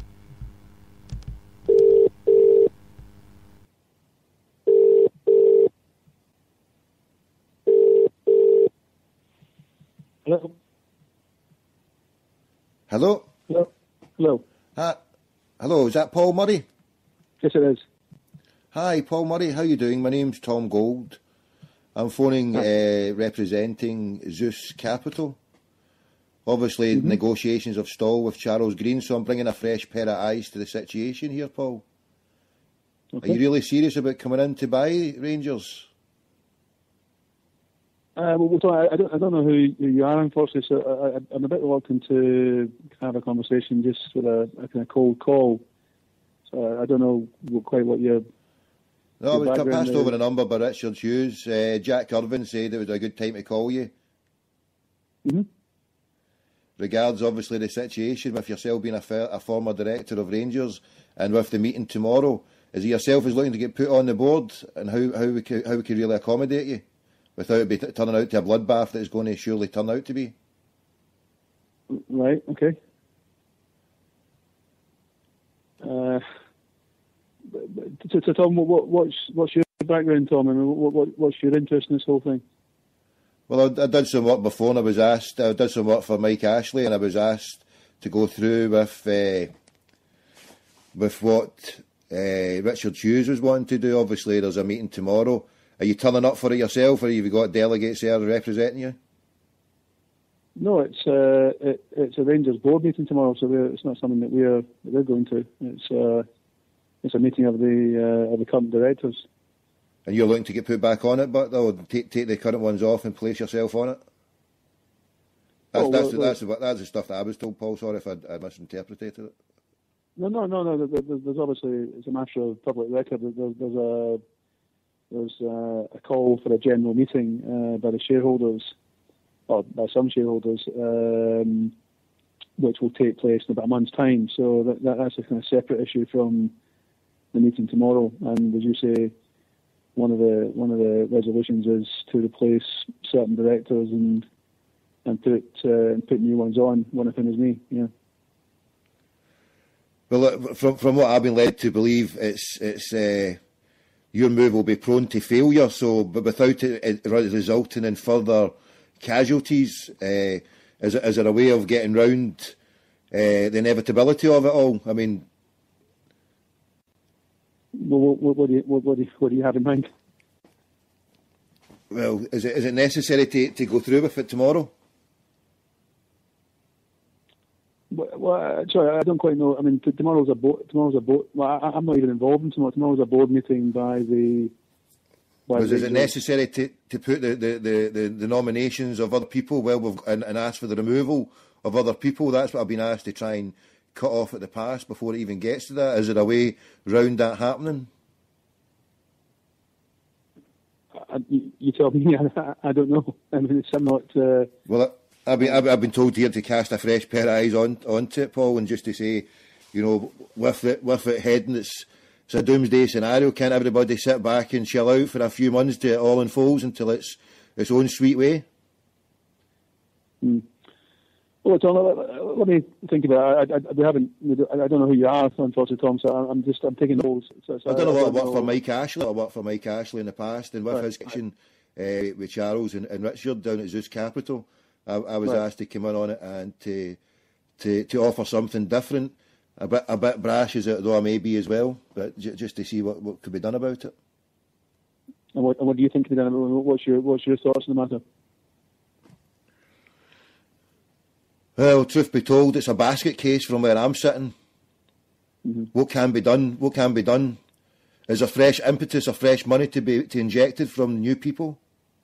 Hello. Hello. Hello. Hello. Uh, hello, is that Paul Murray? Yes, it is. Hi, Paul Murray. How you doing? My name's Tom Gold. I'm phoning uh, representing Zeus Capital. Obviously, mm-hmm. negotiations have stalled with Charles Green, so I'm bringing a fresh pair of eyes to the situation here, Paul. Okay. Are you really serious about coming in to buy Rangers? Uh, well, so I, I, don't, I don't know who you are, unfortunately, so I, I'm a bit reluctant to have a conversation just with a, a kind of cold call. So I don't know quite what you're... No, I was passed over a number by Richard Hughes. Uh, Jack Irvin said it was a good time to call you. Mm-hmm. Regards, obviously, the situation with yourself being a, a former director of Rangers and with the meeting tomorrow. Is it yourself who's looking to get put on the board, and how, how, we, could, how we could really accommodate you without it be t- turning out to a bloodbath that it's going to surely turn out to be? Right, okay. Uh... So, so Tom, what, what's what's your background, Tom? I mean, what, what what's your interest in this whole thing? Well, I, I did some work before, and I was asked. I did some work for Mike Ashley, and I was asked to go through with uh, with what uh, Richard Hughes was wanting to do. Obviously, there's a meeting tomorrow. Are you turning up for it yourself, or have you got delegates there representing you? No, it's uh, it, it's a Rangers board meeting tomorrow, so it's not something that we're that we're going to. It's. Uh, It's a meeting of the uh, of the current directors. And you're looking to get put back on it, but though take take the current ones off and place yourself on it. That's oh, that's, well, that's, well, that's, that's the stuff that I was told, Paul. Sorry if I, I misinterpreted it. No, no, no, no. There's, there's obviously it's a matter of public record. There's, there's a there's a, a call for a general meeting uh, by the shareholders, or by some shareholders. Um, which will take place in about a month's time. So that, that that's a kind of separate issue from the meeting tomorrow. And as you say, one of the one of the resolutions is to replace certain directors and and put uh, and put new ones on. One of them is me. Yeah. Well, from from what I've been led to believe, it's it's uh, your move will be prone to failure. So, but without it resulting in further casualties, uh, is it is there a way of getting round uh, the inevitability of it all? I mean, well, what, what, do you, what, what, do you, what do you have in mind? Well, is it is it necessary to to go through with it tomorrow? Well, sorry, I don't quite know. I mean, tomorrow's a board. Tomorrow's a board. Well, I, I'm not even involved in tomorrow. Tomorrow's a board meeting by the. By Was the is it necessary to, to put the, the, the, the, the nominations of other people? Well, we've and, and ask for the removal of other people. That's what I've been asked to try and cut off at the pass before it even gets to that. Is there a way round that happening? I, you, you tell me. I, I don't know. I mean, it's somewhat. Uh, well. I've been, I've been told here to cast a fresh pair of eyes on onto it, Paul, and just to say, you know, with it, with it heading its it's a doomsday scenario. Can't everybody sit back and chill out for a few months till it all unfolds into its its own sweet way? Mm. Well, Tom, let, let me think about it. I, I, we haven't. I don't know who you are, unfortunately, Tom. So I'm just I'm taking those. So, so I've done a lot of work know. for Mike Ashley. A lot of work for Mike Ashley in the past, and with right. his action uh, with Charles and, and Richard down at Zeus Capital, I, I was right. asked to come in on it and to to to offer something different, a bit a bit brash as it though I may be as well, but j- just to see what, what could be done about it. And what, and what do you think can be done? What's your what's your thoughts on the matter? Well, truth be told, it's a basket case from where I'm sitting. Mm-hmm. What can be done? What can be done? Is there fresh impetus or fresh money to be to injected from new people?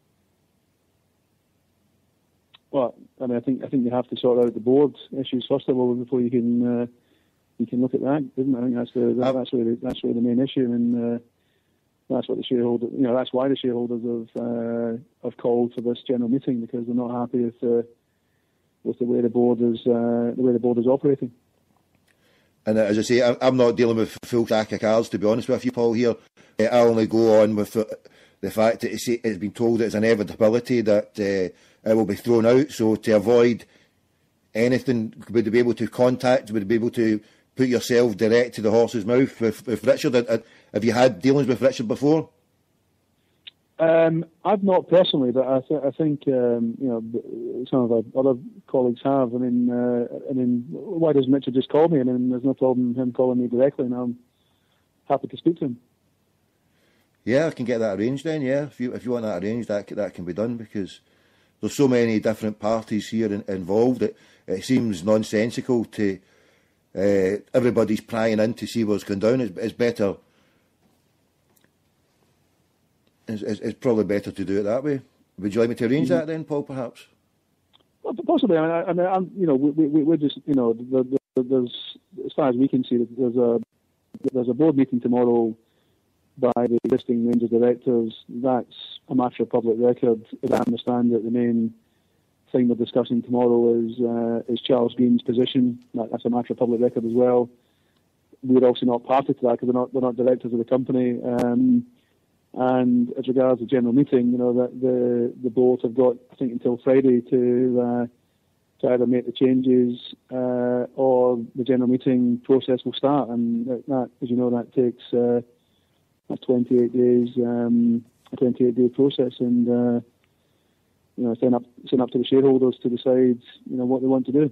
Well, I mean, I think I think you have to sort out the board issues first of all before you can uh, you can look at that, isn't it? I think that's the that, that's really that's really the main issue, and uh, that's what the shareholders, you know, that's why the shareholders have uh, have called for this general meeting, because they're not happy with the with the way the board is uh, the way the board is operating. And uh, as I say, I'm not dealing with a full stack of cards, to be honest with you, Paul. Here, uh, I only go on with the, the fact that it's, it's been told that it's an inevitability that uh, it will be thrown out. So to avoid anything, would you be able to contact? Would you be able to put yourself direct to the horse's mouth with, with Richard? Have you had dealings with Richard before? Um, I've not personally, but I, th- I think um, you know some of our other colleagues have. I mean, uh, I mean, why doesn't Richard just call me? I mean, there's no problem him calling me directly, and I'm happy to speak to him. Yeah, I can get that arranged then. Yeah, if you if you want that arranged, that that can be done, because there's so many different parties here in, involved. It it seems nonsensical to uh, everybody's prying in to see what's going down. It's, it's better. It's, it's probably better to do it that way. Would you like me to arrange mm-hmm. that then, Paul? Perhaps. Well, possibly. I mean, I, I mean, I'm, you know, we, we, we're just, you know, the, the, there's, as far as we can see, there's a there's a board meeting tomorrow by the existing Rangers directors. That's a matter of public record. As I understand it, the main thing we're discussing tomorrow is uh, is Charles Bean's position. That, that's a matter of public record as well. We're also not party to that because we're not we're not directors of the company. Um, And as regards the general meeting, you know, that the the board have got, I think, until Friday to uh, to either make the changes uh, or the general meeting process will start. And that, that as you know, that takes uh, a twenty-eight days, um, a twenty-eight day process, and uh, you know, it's then up it's then up to the shareholders to decide, you know, what they want to do.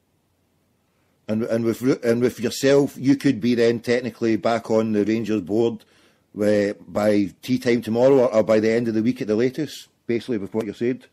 And and with and with yourself, you could be then technically back on the Rangers board Uh, by tea time tomorrow, or, or by the end of the week at the latest, basically with what you said,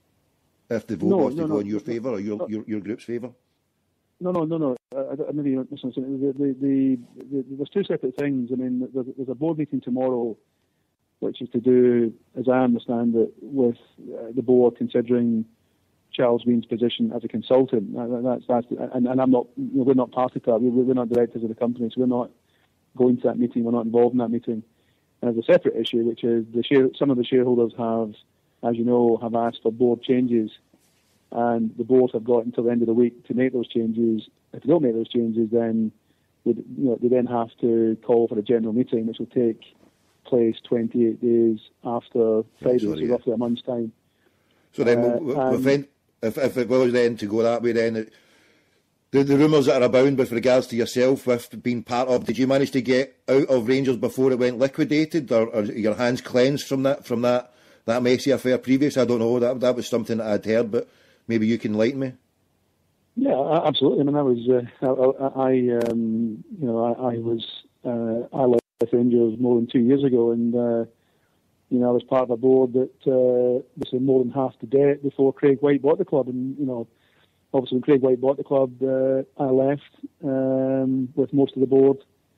if the vote no, was to no, go no, in your no, favour or your, no, your your group's favour. No, no, no, no. I, I maybe you're misunderstanding. The, the, the, the, there's two separate things. I mean, there's, there's a board meeting tomorrow, which is to do, as I understand it, with uh, the board considering Charles Bean's position as a consultant. That, that's that's, and, and I'm not. You know, we're not party to that. We're, we're not directors of the company, so we're not going to that meeting. We're not involved in that meeting. And there's a separate issue, which is the share, some of the shareholders have, as you know, have asked for board changes, and the board have got until the end of the week to make those changes. If they don't make those changes, then they, you know, they then have to call for a general meeting, which will take place twenty-eight days after Friday, Sorry, so yeah. roughly a month's time. So then, uh, we'll, we'll find, if if it was then to go that way, then it, The, the rumours that are abound with regards to yourself, with being part of, did you manage to get out of Rangers before it went liquidated, or, or your hands cleansed from that from that, that messy affair previous? I don't know. That that was something that I'd heard, but maybe you can enlighten me. Yeah, absolutely. I mean, I was, uh, I, I um, you know, I, I was, uh, I left Rangers more than two years ago, and uh, you know, I was part of a board that uh, was more than half the debt before Craig White bought the club, and you know. Obviously, when Craig White bought the club, uh, I left um, with most of the board.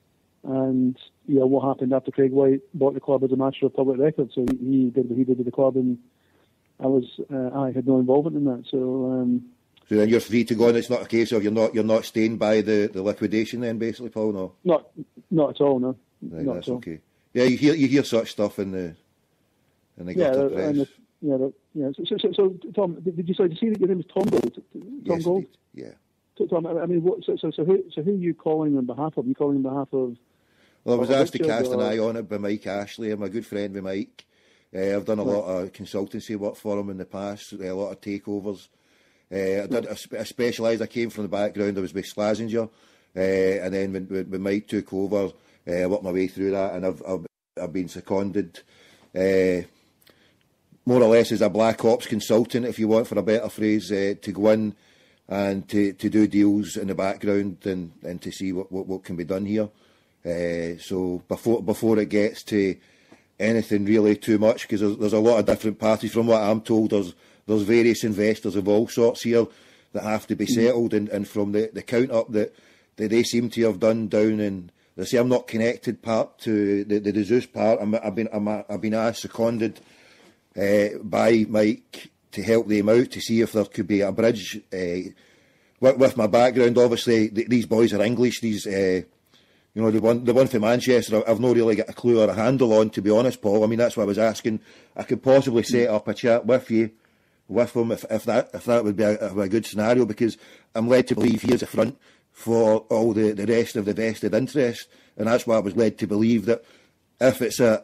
And yeah, what happened after Craig White bought the club as a matter of public record. So he, he did what he did with the club, and I was uh, I had no involvement in that. So um, so then you're free to go, and it's not a case of you're not you're not staying by the, the liquidation. Then basically, Paul, no, not not at all, no, right, not that's at all. Okay. Yeah, you hear you hear such stuff in the in the yeah, gutter press. And the, yeah, the, yeah. So, so, so, Tom, did you say did you see that your name is Tom Gold? Tom yes, Gold. indeed. Yeah. So, Tom, I mean, what, so, so, so who, so who are you calling on behalf of? Are you calling on behalf of Well, I was or asked to Richard cast an or- eye on it by Mike Ashley. I'm a good friend with Mike. Uh, I've done a Right. lot of consultancy work for him in the past, a lot of takeovers. Uh, I did. I, spe- I specialised. I came from the background. I was with Slazenger, uh, and then when, when, when Mike took over, uh, I worked my way through that, and I've I've, I've been seconded, uh, more or less as a black ops consultant, if you want, for a better phrase, uh, to go in and to, to do deals in the background and, and to see what, what, what can be done here. Uh, so before before it gets to anything really too much, because there's, there's a lot of different parties. From what I'm told, there's there's various investors of all sorts here that have to be settled, and, and from the, the count up that, that they seem to have done down in, they say I'm not connected part to the, the, the Zeus part. I'm, I've been I'm, I've been asked, seconded uh, by Mike to help them out to see if there could be a bridge. Uh, with, with my background, obviously th- these boys are English. These uh, You know, the one the one from Manchester, I've not really got a clue or a handle on, to be honest, Paul. I mean, that's what I was asking. I could possibly set up a chat with you, with him, if, if that if that would be a, a good scenario, because I'm led to believe he is a front for all the, the rest of the vested interest, and that's why I was led to believe that if it's a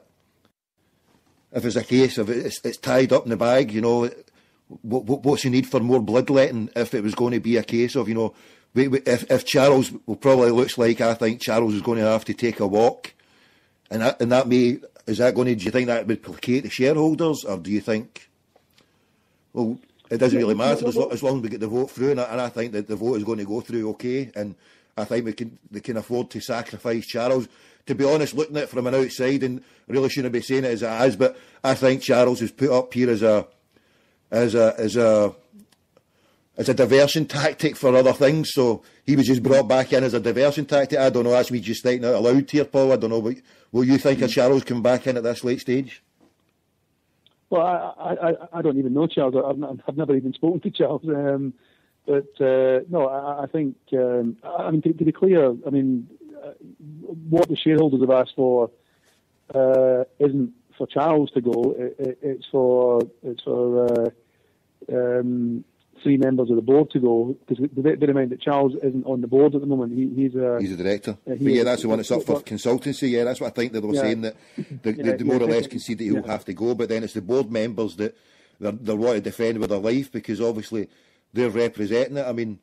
if it's a case of it's, it's tied up in the bag, you know, what, what, what's the need for more bloodletting if it was going to be a case of, you know, we, we, if, if Charles, well, probably looks like, I think Charles is going to have to take a walk, and that, and that may, is that going to, do you think that would placate the shareholders, or do you think, well, it doesn't really matter as, lo- as long as we get the vote through, and I, and I think that the vote is going to go through okay, and I think we can they can afford to sacrifice Charles. To be honest, looking at it from an outside, and I really shouldn't be saying it as it is, but I think Charles is put up here as a as a as a as a diversion tactic for other things. So he was just brought back in as a diversion tactic. I don't know. That's me just stating out aloud here, Paul. I don't know what what you think of Charles coming back in at this late stage. Well, I, I, I don't even know Charles. I've, not, I've never even spoken to Charles. Um, but uh, no, I, I think, um, I mean, to, to be clear, I mean, uh, what the shareholders have asked for uh, isn't for Charles to go. It, it, it's for it's for uh, um, three members of the board to go, because bear in mind that Charles isn't on the board at the moment. He, he's a he's a director. Uh, he but yeah, is, that's the one that's up for consultancy. Yeah, that's what I think they were yeah. saying, that they, Yeah, they, they more yeah, or less yeah. concede that he'll Yeah. have to go. But then it's the board members that they're, they're wanting to defend with their life, because obviously they're representing it. I mean,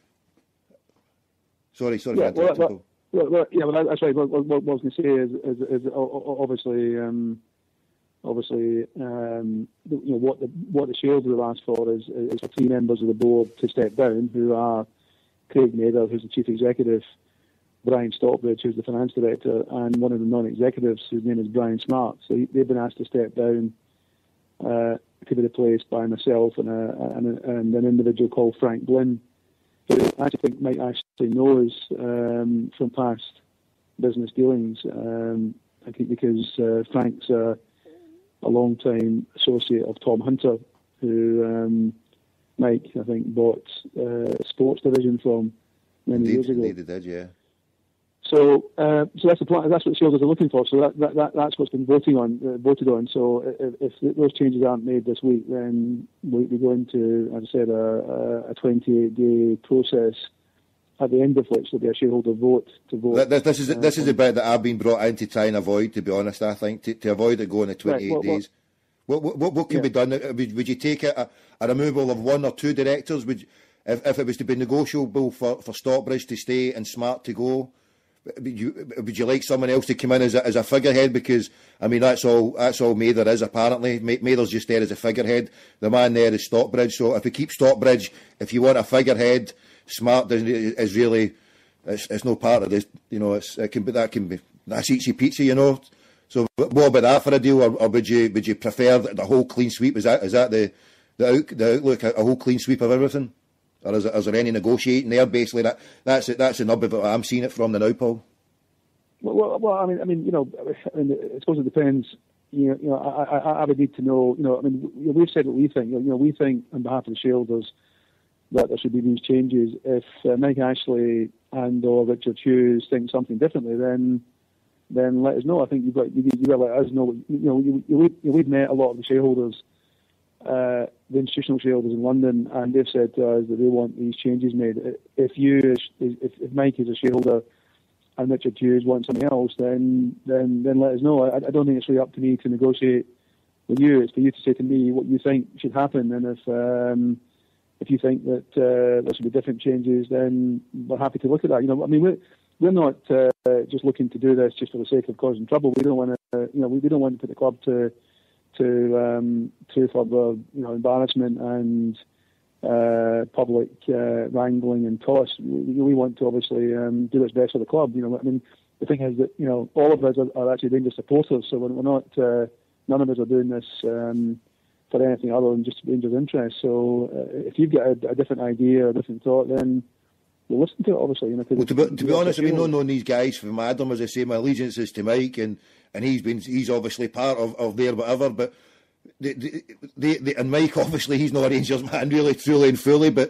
sorry, sorry, Yeah, for interrupting, well, Paul. well, well, yeah, well, that's right. What, what, what I was going to say is, is, is o- o- obviously, um, obviously, um, you know, what the what the shareholders have asked for is, is for three members of the board to step down, who are Craig Mather, who's the chief executive, Brian Stockbridge, who's the finance director, and one of the non-executives, whose name is Brian Smart. So they've been asked to step down uh, to be replaced by myself and, a, and, a, and an individual called Frank Blinn, who I actually think Mike actually knows um, from past business dealings. Um, I think because uh, Frank's a, a long-time associate of Tom Hunter, who um, Mike, I think, bought uh, sports division from many Indeed, years ago. indeed they did, yeah. So, uh, so that's the plan. That's what the shareholders are looking for. So that, that, that that's what's been voting on, uh, voted on. So if, if those changes aren't made this week, then we, we go into, as I said, a, a twenty-eight day process, at the end of which there'll be a shareholder vote to vote. Th- This, this is uh, this is on- the bit that I've been brought in to try and avoid. To be honest, I think to, to avoid it going to twenty-eight Right, what- what- days. What what what, what can Yeah. be done? Uh, Would, would you take a, a removal of one or two directors? Would you, if if it was to be negotiable for, for Stockbridge to stay and Smart to go? Would you would you like someone else to come in as a, as a figurehead? Because I mean that's all that's all Mather is apparently. Ma- Mather's just there as a figurehead. The man there is Stockbridge. So if we keep Stockbridge, if you want a figurehead, Smart doesn't is really it's, it's no part of this. You know, it's, it can be that can be that's easy pizza. You know. So what about that for a deal, or, or would you would you prefer the, the whole clean sweep? Is that is that the the, out, the outlook, a, a whole clean sweep of everything? Or is, it, is there any negotiating there? Basically, that that's it. That's the nub of it. I'm seeing it from the now, Paul. Well, well, well, I mean, I mean, you know, I mean, I suppose it depends. You know, you know, I, I, I would need to know. You know, I mean, we- we've said what we think. You know, we think on behalf of the shareholders that there should be these changes. If uh, Mike Ashley and or Richard Hughes think something differently, then then let us know. I think you've got you, you've got to let us know. You know, you, you, you, we've met a lot of the shareholders. Uh, the institutional shareholders in London, and they've said to us that they want these changes made. If you, if, if Mike is a shareholder and Richard Hughes wants something else, then then then let us know. I, I don't think it's really up to me to negotiate with you. It's for you to say to me what you think should happen, and if um, if you think that uh, there should be different changes, then we're happy to look at that. You know, I mean, we're we're not uh, just looking to do this just for the sake of causing trouble. We don't want to, uh, you know, we, we don't want to put the club to to um, to further, you know, embarrassment and uh, public uh, wrangling and toss. We, we want to obviously um, do what's best for the club. You know, I mean, the thing is that, you know, all of us are, are actually Rangers supporters, so we're, we're not. Uh, none of us are doing this um, for anything other than just Rangers' interest. So uh, if you've got a, a different idea or a different thought, then we'll listen to it, obviously. You know, well, to be, to be honest, I mean, not knowing these guys from Adam, as I say, my allegiance is to Mike, and, and he's been he's obviously part of, of their whatever, but they, they, they, they, and Mike, obviously, he's not a Rangers man, really, truly and fully, but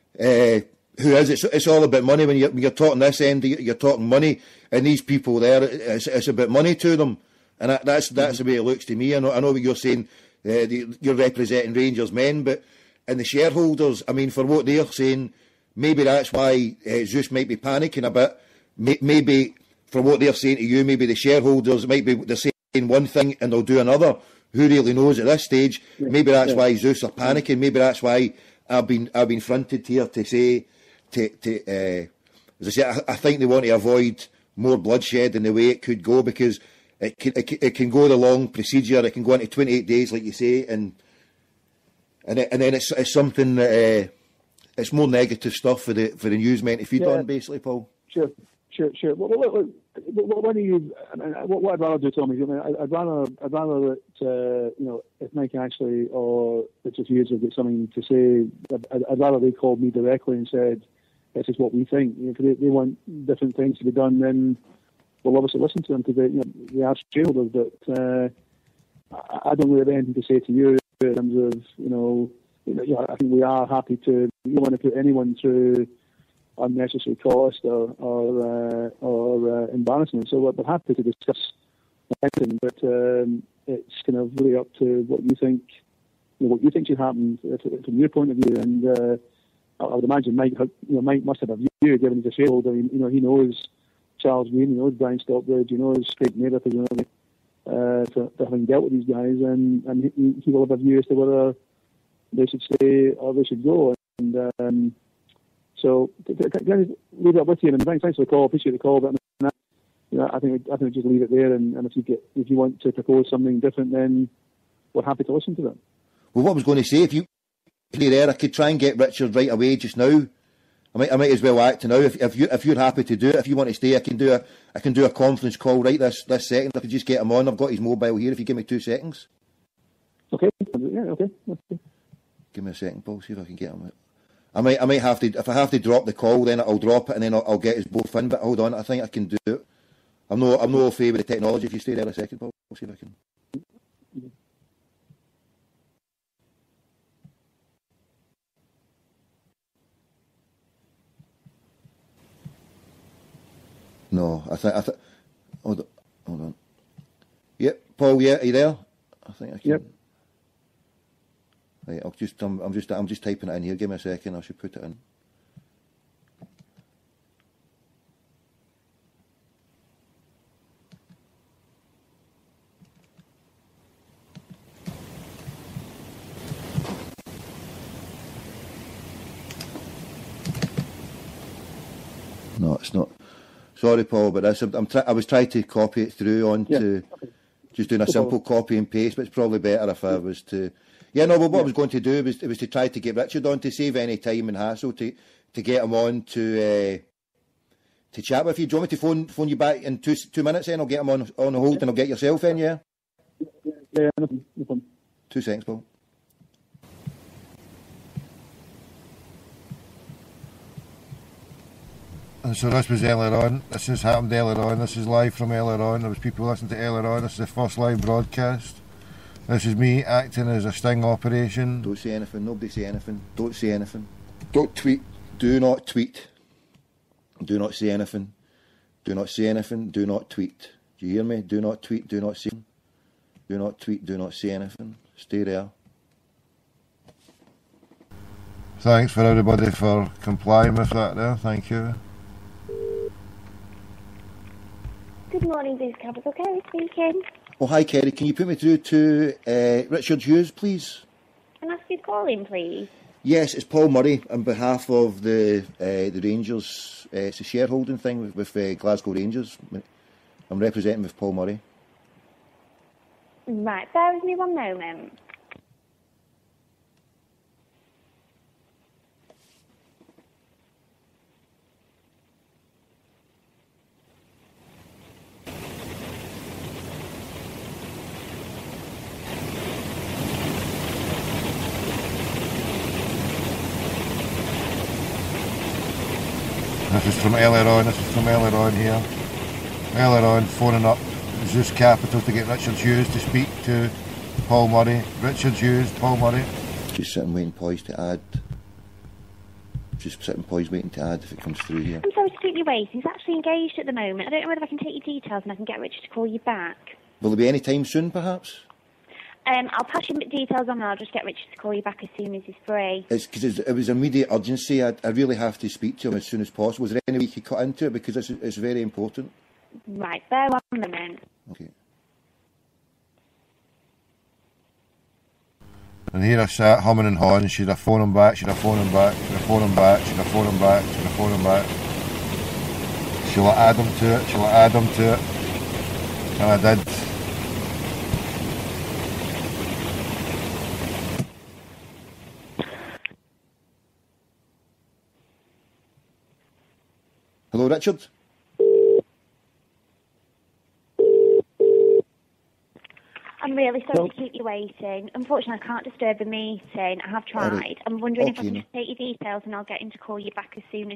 uh, who is it? It's, it's all about money. When you're, when you're talking this end, you're talking money, and these people there, it's, it's about money to them, and that, that's that's the way it looks to me. I know, I know what you're saying, uh, the, you're representing Rangers men, but and the shareholders, I mean, for what they're saying, maybe that's why uh, Zeus might be panicking a bit. Maybe, for what they're saying to you, maybe the shareholders might be they're saying one thing and they'll do another. Who really knows at this stage? Yeah. Maybe that's yeah. why Zeus are panicking. Maybe that's why I've been I've been fronted here to say, to, to uh, as I say, I, I think they want to avoid more bloodshed in the way it could go, because it can, it, it can go the long procedure. It can go into twenty-eight days, like you say, and and, it, and then it's, it's something that. Uh, It's more negative stuff for the for the newsmen to feed yeah. on, basically, Paul. Sure, sure, sure. What, what, what, what, what do you? I mean, what, what I'd rather do, Tommy, I mean, I'd rather I'd rather that uh, you know, if Mike Ashley or Richard Hughes have got something to say, I'd, I'd rather they called me directly and said, "This is what we think." You know, if they, they want different things to be done, then we'll obviously listen to them, because they, you know, they are shareholders. But uh, I, I don't really have anything to say to you in terms of, you know. You know, I think we are happy to. We don't want to put anyone through unnecessary cost or or, uh, or uh, embarrassment. So we're, we're happy to discuss anything, but um, it's kind of really up to what you think. You know, what you think should happen from your point of view. And uh, I would imagine Mike, you know, Mike must have a view, given he's a shareholder. You know, he knows Charles Green, he knows Brian Stockbridge, he knows Craig Naylor, you know, uh, for, for having dealt with these guys, and and he, he will have a view as to whether they should stay or they should go. And um, so, can I leave that with you? And thanks, thanks for the call. Appreciate the call. But you know, I think I think we just leave it there. And, and if you get if you want to propose something different, then we're happy to listen to them. Well, what I was going to say, if you play there, I could try and get Richard right away just now. I might I might as well act now. If if you if you're happy to do it, if you want to stay, I can do a I can do a conference call right this this second. I could just get him on. I've got his mobile here. If you give me two seconds. Okay. Yeah. Okay. okay. Give me a second, Paul. See if I can get him. I might, I might have to. If I have to drop the call, then I'll drop it, and then I'll, I'll get us both in. But hold on, I think I can do it. I'm no, I'm no au fait with the technology. If you stay there a second, Paul, I'll see if I can. No, I think I think. Hold on, hold on. Yep, Paul. Yeah, are you there? I think I can. Yep. Right, I'll just, I'm, I'm just, I'm just typing it in here. Give me a second. I should put it in. No, it's not. Sorry, Paul, but that's, I'm try, I was trying to copy it through onto yeah. okay. just doing a no simple problem. copy and paste, but it's probably better if I was to. Yeah, no, but what yeah. I was going to do was, was to try to get Richard on to save any time and hassle to to get him on to uh, to chat with you. Do you want me to phone phone you back in two two minutes? Then I'll get him on on hold yeah. and I'll get yourself in. Yeah. Yeah, yeah no, no problem. Two seconds, Paul. And so this was earlier on. This has happened earlier on. This is live from earlier on. There was people listening to earlier on. This is the first live broadcast. This is me acting as a sting operation. Don't say anything. Nobody say anything. Don't say anything. Don't tweet. Do not tweet. Do not say anything. Do not say anything. Do not tweet. Do you hear me? Do not tweet. Do not say. Do not tweet. Do not say anything. Stay there. Thanks for everybody for complying with that there. Thank you. Good morning, Blues Capital. Kerry speaking. Oh, hi, Kerry. Can you put me through to uh, Richard Hughes, please? Can I ask you to call in, please? Yes, it's Paul Murray on behalf of the uh, the Rangers. Uh, it's a shareholding thing with, with uh, Glasgow Rangers. I'm representing with Paul Murray. Right, bear with me one moment. This is from earlier on, this is from earlier on here. Earlier on, phoning up Zeus Capital to get Richard Hughes to speak to Paul Murray. Richard Hughes, Paul Murray. Just sitting waiting poised to add. Just sitting poised waiting to add if it comes through here. I'm sorry to keep you waiting. He's actually engaged at the moment. I don't know whether I can take your details and I can get Richard to call you back. Will there be any time soon, perhaps? Um, I'll pass you details on and I'll just get Richard to call you back as soon as he's free. It's because it was immediate urgency. I, I really have to speak to him as soon as possible. Is there any way you could cut into it? Because it's, it's very important. Right, bear one moment. Okay. And here I sat humming and hawing. Should I phone him back? Should I phone him back? Should I phone him back? Should I phone him back? Should I phone him back? Shall I add him to it? Shall I add him to it? And I did. Hello, Richard? I'm really sorry Hello? to keep you waiting. Unfortunately, I can't disturb the meeting. I have tried. Right. I'm wondering if Okay, I can no. just take your details and I'll get him to call you back as soon as...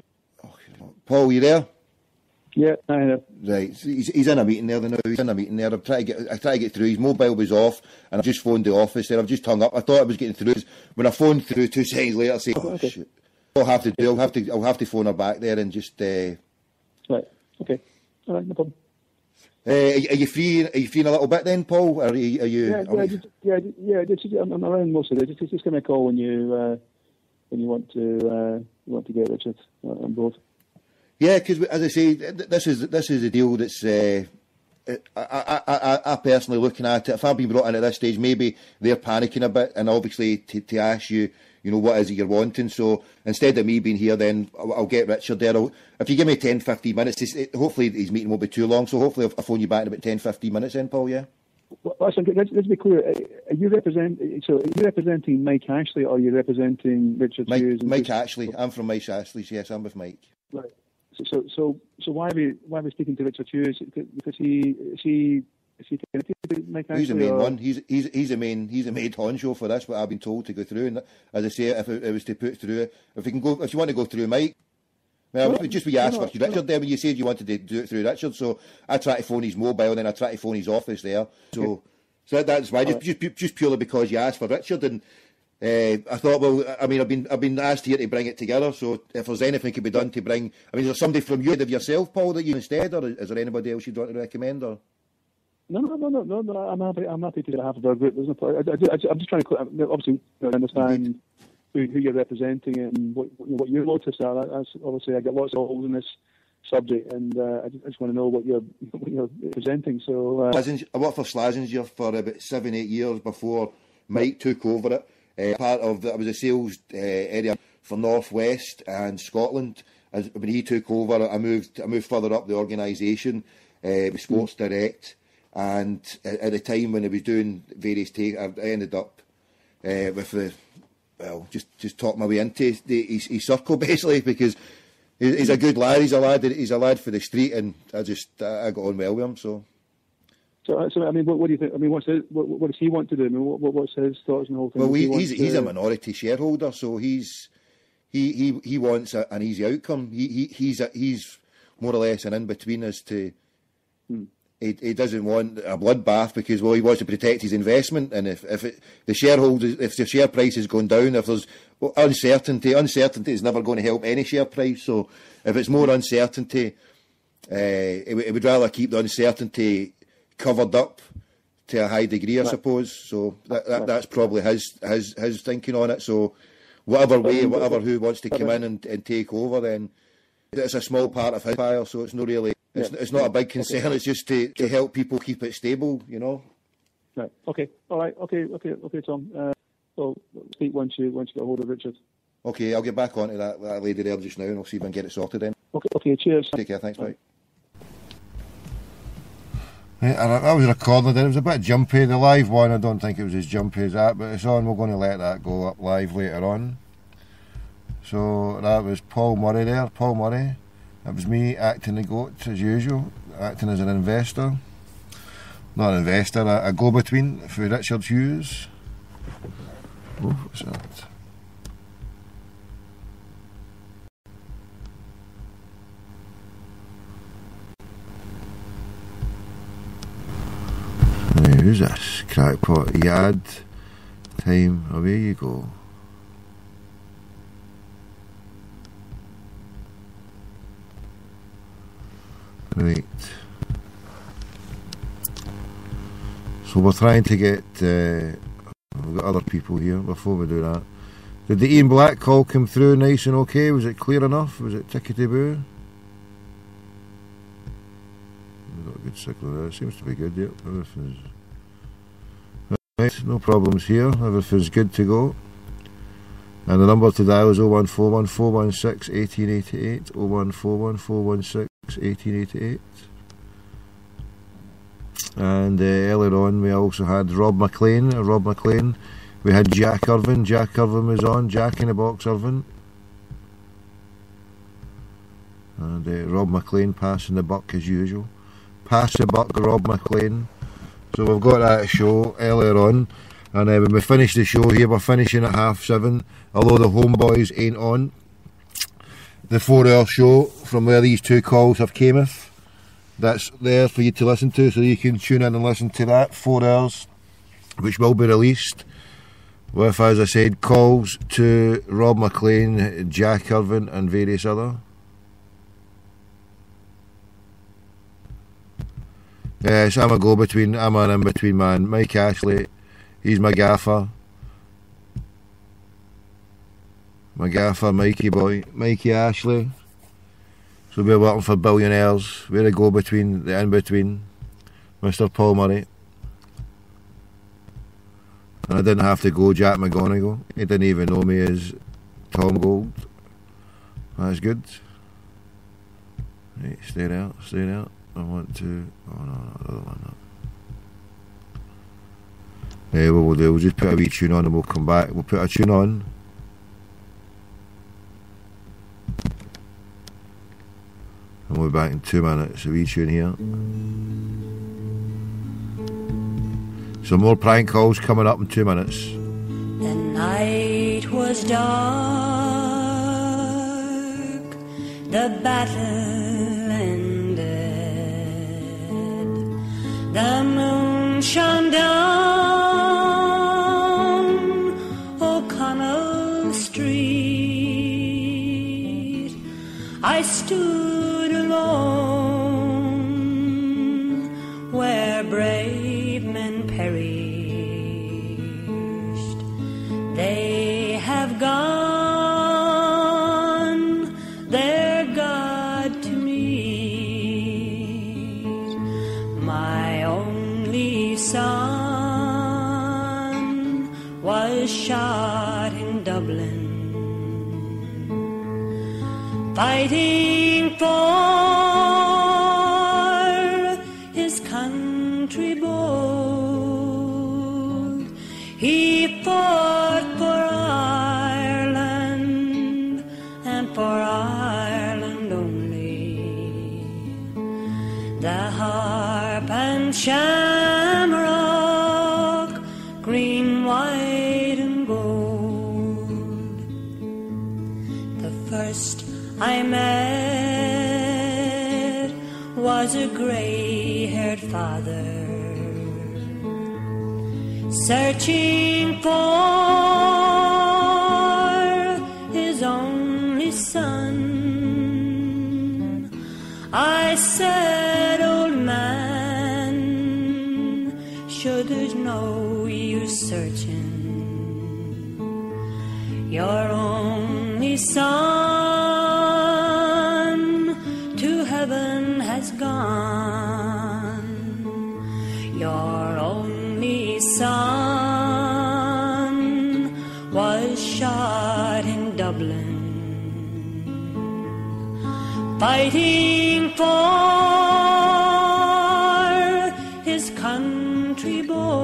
Paul, you there? Yeah, I know. Right, so he's, he's in a meeting there now. He's in a meeting there. I'm trying to get, I try to get through. His mobile was off, and I've just phoned the office there. I've just hung up. I thought I was getting through. When I phoned through two seconds later, I say, "Oh Okay. shit!" I'll have to do. I'll have to. I'll have to phone her back there and just. Uh, Right, okay. All right, no problem. uh, are, you- are you free? Are you free in a little bit then, Paul? Are you? Are you? Yeah, are yeah, we- just, yeah, just- yeah. Just, I'm, I'm around most of the day. Just, just give me a call when you uh, when you want to uh, you want to get Richard uh, on board. Yeah, because as I say, th- this is this is a deal that's. Uh, I, I, I, I personally looking at it. If I've been brought in at this stage, maybe they're panicking a bit, and obviously to, to ask you, you know, what is it you're wanting. So instead of me being here, then I'll, I'll get Richard there. I'll, if you give me ten, fifteen minutes, it's, hopefully his meeting won't be too long. So hopefully I'll, I'll phone you back in about ten, fifteen minutes, then, Paul. Yeah. Well, listen, let's, let's be clear. Are you represent? So, are you representing Mike Ashley, or are you representing Richard Mike, Hughes? and Mike just- Ashley. I'm from Mike Ashley's. Yes, I'm with Mike. Right. So, so, so, so why are we why are we speaking to Richard Hughes? Because he is he is he connected to Mike Ashley? He's the main or? one. He's he's he's the main he's the main honcho for this. What I've been told to go through, and as I say, if it, it was to put through, if we can go, if you want to go through Mike. Well, No, just we asked no, for no. Richard there when you said you wanted to do it through Richard, so I tried to phone his mobile and then I tried to phone his office there. So, Okay. so that's why, just, All just pu- just purely because you asked for Richard, and uh, I thought, well, I mean, I've been I've been asked here to bring it together. So, if there's anything could be done to bring, I mean, is there somebody from you, of yourself, Paul, that you instead, or is there anybody else you'd want to recommend, or? No, no, no, no, no, no. I'm happy. I'm happy to get half of our group. There's no point. I, I, I, I'm just trying to cl- obviously you know, understand who, who you're representing and what what your motives are. That- That's obviously I get lots of holes in this subject, and uh, I, just, I just want to know what you're what you're presenting. So uh, Slazins, I worked for Slazenger for about seven, eight years before Mike took over it. Uh, part of the, I was a sales uh, area for North West and Scotland. As when he took over, I moved I moved further up the organisation uh, with Sports Direct, and at, at the time when I was doing various take, I I ended up uh, with the well, just just talked my way into the, his, his circle basically, because he- he's a good lad. He's a lad. He's a lad for the street, and I just I got on well with him. So. so, so I mean, what, what do you think? I mean, what's his, what, what does he want to do? I mean, what, what- what's his thoughts on the whole thing? Well, Does he, want he's he's a to- minority shareholder, so he's he he, he wants a, an easy outcome. He, he he's a, he's more or less an in between as to. Hmm. He, he doesn't want a bloodbath because well he wants to protect his investment, and if if it, the shareholders if the share price is going down, if there's well, uncertainty, uncertainty is never going to help any share price. So if it's more uncertainty, uh, he, would- he would rather keep the uncertainty covered up to a high degree, I Right. suppose. So that, that Right. that's probably his his his thinking on it. So whatever way, whatever who wants to come in and, and take over, then it's a small part of his pile. So it's not really It's, Yeah. it's not a big concern. Okay. It's just to, to help people keep it stable, you know. Right. Okay. All right. Okay. Okay. Okay, Tom. Uh, so speak once you once you get a hold of Richard. Okay, I'll get back onto that, that lady there just now, and I'll see if I can get it sorted then. Okay. Okay. Cheers. Take care. Thanks, mate. Right, that was recorded. It was a bit jumpy. The live one, I don't think it was as jumpy as that, but it's on. We're going to let that go up live later on. So that was Paul Murray there. Paul Murray. That was me acting the goat as usual, acting as an investor. Not an investor, a, a go-between for Richard Hughes. Oh, what's that? Hey, who's this? Crackpot. Yad. Time. Away you go. Right. So we're trying to get, uh, we've got other people here before we do that. Did the Ian Black call come through nice and okay? Was it clear enough? Was it tickety-boo? We've got a good signal there. It seems to be good, yep. Everything's... Right, no problems here. Everything's good to go. And the number to dial is oh one four one, four one six, one eight eight eight, oh one four one, four one six, one eight eight eight. And uh, earlier on we also had Rob McLean, uh, Rob McLean. We had Jack Irvin, Jack Irvin was on, Jack in the Box Irvin. And uh, Rob McLean passing the buck as usual. Pass the buck, Rob McLean. So we've got that show earlier on. And uh, when we finish the show here, we're finishing at half seven, although the homeboys ain't on. The four hour show from where these two calls have cameth, that's there for you to listen to, so you can tune in and listen to that. Four hours, which will be released with, as I said, calls to Rob McLean, Jack Irvin and various other. Yes, I'm a go-between, I'm an in-between man. Mike Ashley, he's my gaffer. My gaffer, Mikey boy, Mikey Ashley. So we're working for billionaires. We're a go-between, the in-between, Mister Paul Murray. And I didn't have to go Jack McGonigal. He didn't even know me as Tom Gold. That's good. Right, stay there, stay there. I want to... Oh no, no, the other one. No. Yeah, what we'll do, we'll just put a wee tune on and we'll come back. We'll put a tune on. And we'll be back in two minutes. A wee tune here. Some more prank calls coming up in two minutes. The night was dark. The battle ended. The moon shone down O'Connell Street. I stood alone where brave men perished. They have gone their God to meet. My only son was shot in Dublin, fighting for his country bold. He fought for Ireland and for Ireland only. The harp and shamrock, green, white and gold. The first I met was a grey-haired father, searching for his only son. I said, old man, sure there's no use searching. Your only son to heaven has gone. your only son, was shot in Dublin, fighting for his country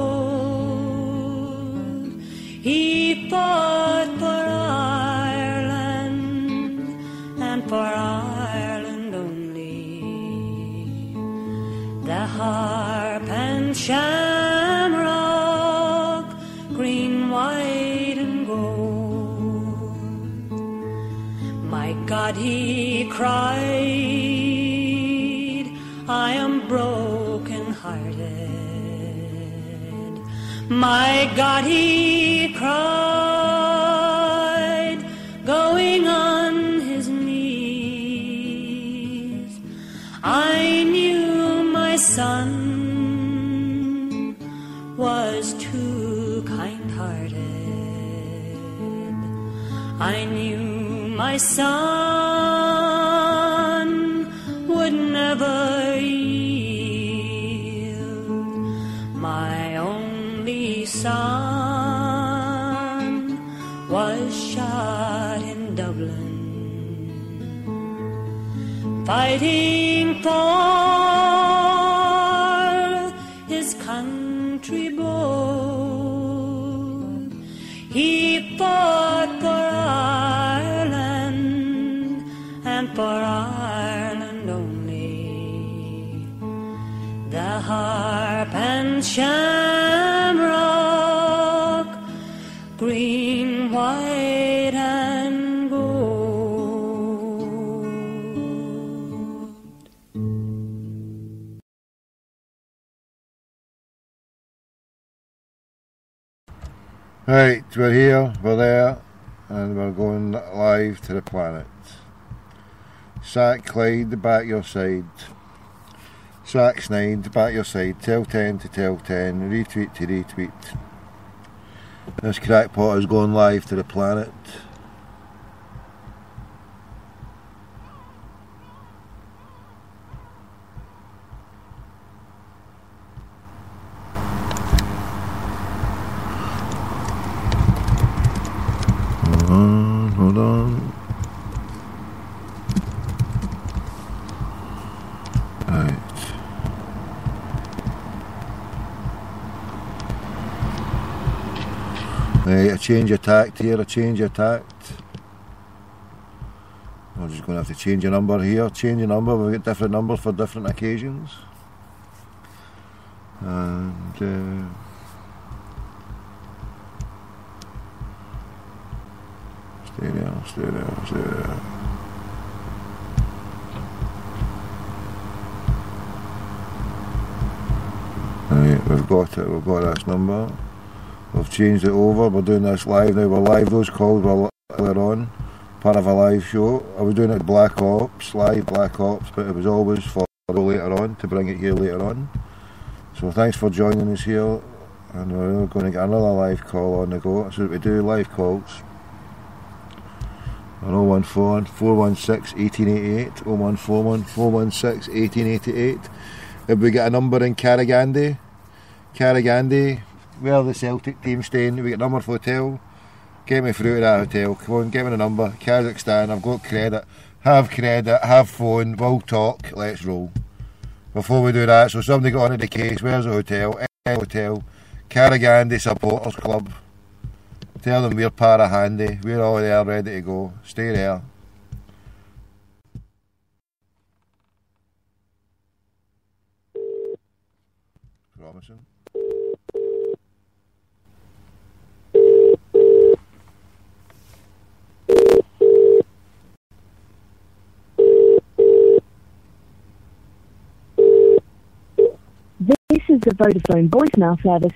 bold. He fought for Ireland and for Ireland only. The harp and shamrock, green, white and gold. My God, he cried, I am broken hearted. My God, he cried, going on his knees. I knew my son was too kind-hearted. I knew my son would never yield. My only son was shot in Dublin, fighting for his country bold. He fought for Ireland and for Ireland only. The harp and shamrock, green, white and gold. Right, we're here, we're there, and we're going live to the planet. Sack Clyde, back your side. Sack Snide, back your side. Tell ten to tell ten, retweet to retweet. This crackpot is going live to the planet. Hold on, hold on. Right. Right, a change of tact here, a change of tact. We're just going to have to change a number here, change a number, we've got different numbers for different occasions. And uh, stay there, stay there, stay there. Right, we've got it, we've got this number. We've changed it over, we're doing this live now, we're live, those calls were earlier on, part of a live show. I was doing it Black Ops, live Black Ops, but it was always for later on, to bring it here later on. So thanks for joining us here, and we're going to get another live call on the go. That's what we do, live calls. oh one four, four one six, one eight eight eight, oh one four one, four one six, one eight eight eight. If we get a number in Carrigandy, Carrigandy, where the Celtic team staying, we get a number for hotel, get me through to that hotel, come on, give me the number, Kazakhstan, I've got credit, have credit, have phone, we'll talk, let's roll. Before we do that, so somebody got onto the case, where's the hotel, Any hotel, Carrigandy Supporters Club, tell them we're para handy, we're all there ready to go, stay there. Promising. This is the Vodafone voicemail service.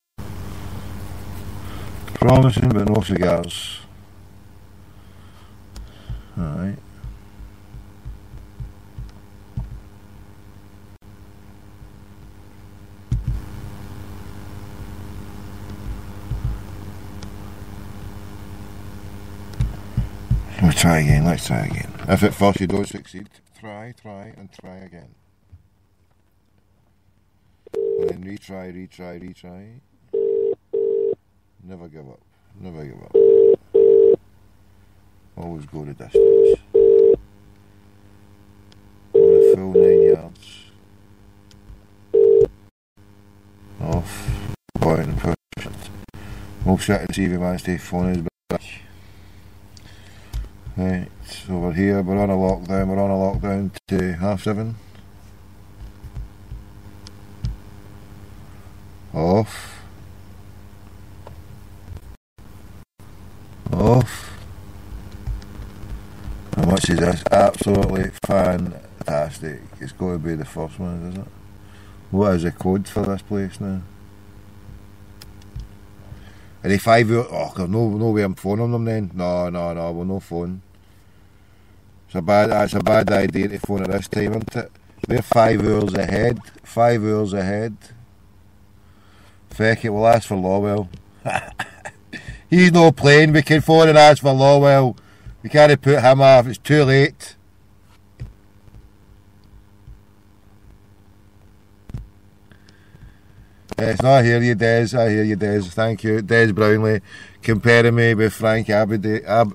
Promising but no cigars. Alright. Let's try again, let's try again. If at first you don't succeed, try, try and try again. And then retry, retry, retry. Never give up. Never give up. Always go the distance. Go the full nine yards. Off. Point and push it. We'll check and see if he managed to phone his back. Right, so we're here, we're on a lockdown, we're on a lockdown to half seven. Off. Off. How much is this? Absolutely fantastic. It's got to be the first one, isn't it? What is the code for this place now? Are they five hours? Oh, there's no, no way I'm phoning them then. No, no, no, we'll no phone. It's a bad, it's a bad idea to phone at this time, isn't it? We're five hours ahead. Five hours ahead. Feck it, we'll ask for Lawwell. He's no playing. We can phone and ask for Lawwell. We can't put him off. It's too late. Yes, no, I hear you, Des. I hear you, Des. Thank you. Des Brownlee comparing me with Frank Abide. Ab,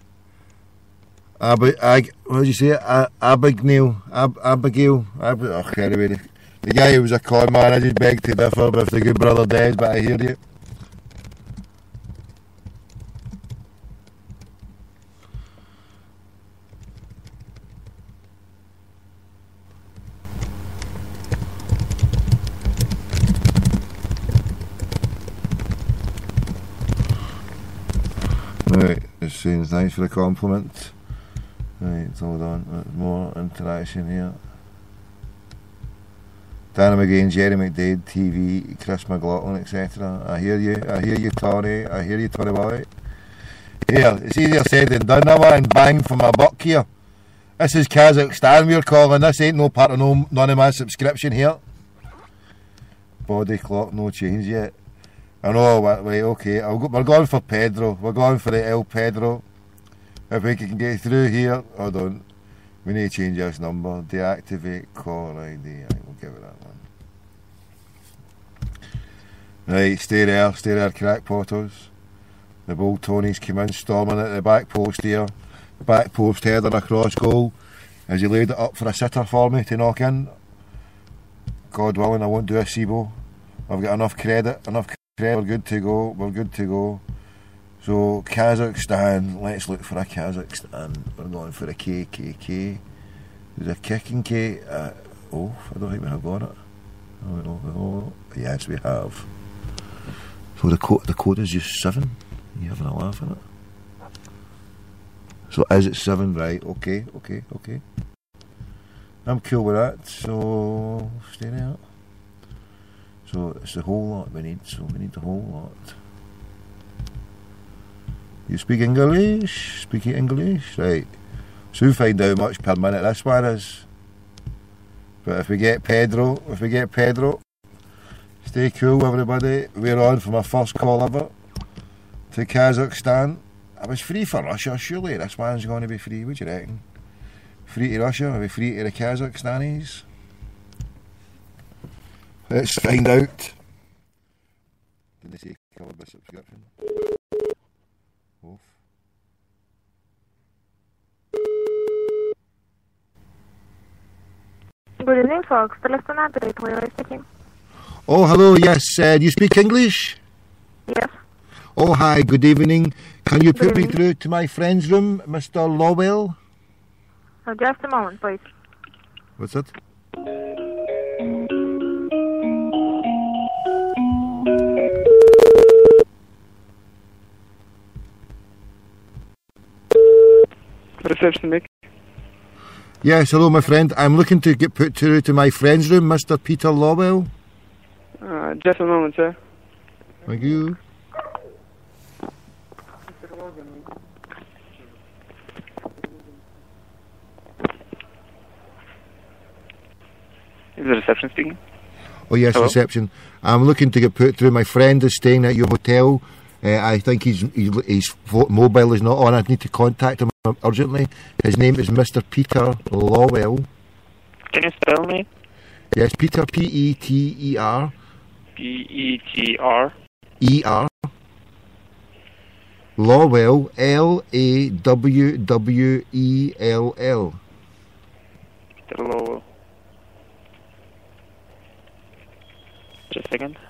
Ab, Ag, what did you say? Ab, Abigail. Ab, Abigail. Ab, oh, anyway, the, the guy who was a con man, I just beg to differ with the good brother Des, but I hear you. Right, it's saying thanks for the compliment. Right, hold on, there's more interaction here. Dana McGain, Jerry McDade, T V, Chris McLaughlin, et cetera. I hear you, I hear you, Tony, I hear you, Tony Wally. Here, it's easier said than done. I want to bang for my buck here. This is Kazakhstan we're calling. This ain't no part of no, none of my subscription here. Body clock, no change yet. I know, right, okay, I'll go, we're going for Pedro, we're going for the El Pedro. If we can get through here, hold on, we need to change this number, deactivate caller I D, right, we'll give it that one. Right, stay there, stay there, crackpotters. The bold Tony's come in, storming at the back post here, the back post header across goal, as he laid it up for a sitter for me to knock in. God willing, I won't do a SIBO, I've got enough credit, enough credit. We're good to go, we're good to go. So Kazakhstan, let's look for a Kazakhstan. We're going for a K K K. There's a kicking K. Uh, oh, I don't think we have got it. Oh, no, oh, yes, we have. So the code, the code is just seven. You having a laugh at it? So is it seven? Right, okay, okay, okay. I'm cool with that, so stay there. So it's the whole lot we need, so we need the whole lot. You speak English? Speak English? Right. So we'll find out how much per minute this one is. But if we get Pedro, if we get Pedro, stay cool everybody. We're on for my first call ever to Kazakhstan. I was free for Russia, surely this one's going to be free, what do you reckon? Free to Russia, maybe free to the Kazakhstanis? Let's find out. Did they say covered by subscription? Off. Good evening, folks. Telephone operator, we are speaking. Oh, hello, yes. Uh, do you speak English? Yes. Oh, hi, good evening. Can you put me through to my friend's room, Mister Lawwell? Oh, just a moment, please. What's that? Reception, Mick. Yes, hello, my friend. I'm looking to get put through to my friend's room, Mister Peter Lawwell. Uh, just a moment, sir. Thank you. Is the reception speaking? Oh yes, Hello? reception. I'm looking to get put through. My friend is staying at your hotel. Uh, I think his, his his mobile is not on. I need to contact him urgently. His name is Mister Peter Lawwell. Can you spell me? Yes, Peter, P E T E R. P E T R. E R. Lawwell, L A W W E L L. Peter Lawwell. Just a second.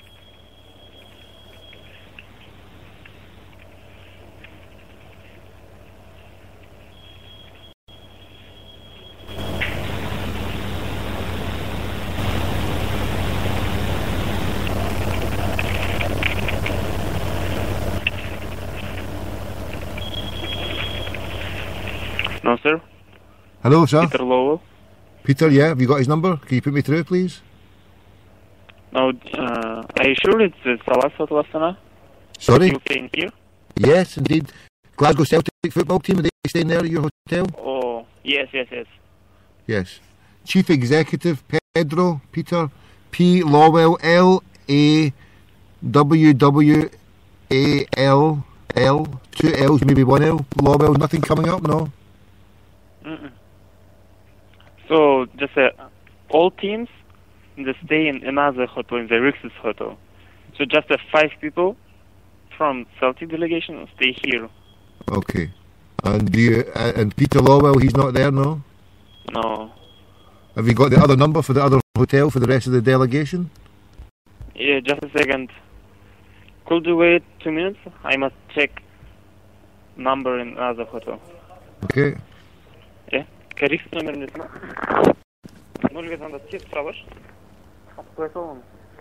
No, sir. Hello, sir. Peter Lowell. Peter, yeah, have you got his number? Can you put me through, please? No, uh, are you sure it's uh, Salas Hotel Astana? Sorry? You staying here? Yes, indeed. Glasgow Celtic football team, are they staying there at your hotel? Oh, yes, yes, yes. Yes. Chief Executive Pedro, Peter, P. Lawwell, L A W W A L L, two L's, maybe one L. Lawwell, nothing coming up, no? Mm-mm. So, just uh, all teams they stay in another hotel, in the Rix's hotel. So just uh, five people from Celtic delegation stay here. Okay. And do you, uh, and Peter Lawwell, he's not there, no? No. Have you got the other number for the other hotel for the rest of the delegation? Yeah, just a second. Could you wait two minutes? I must check number in another hotel. Okay. Yeah. Рикс номер не знаю. Ноль где надо тип справишь? Отплатил.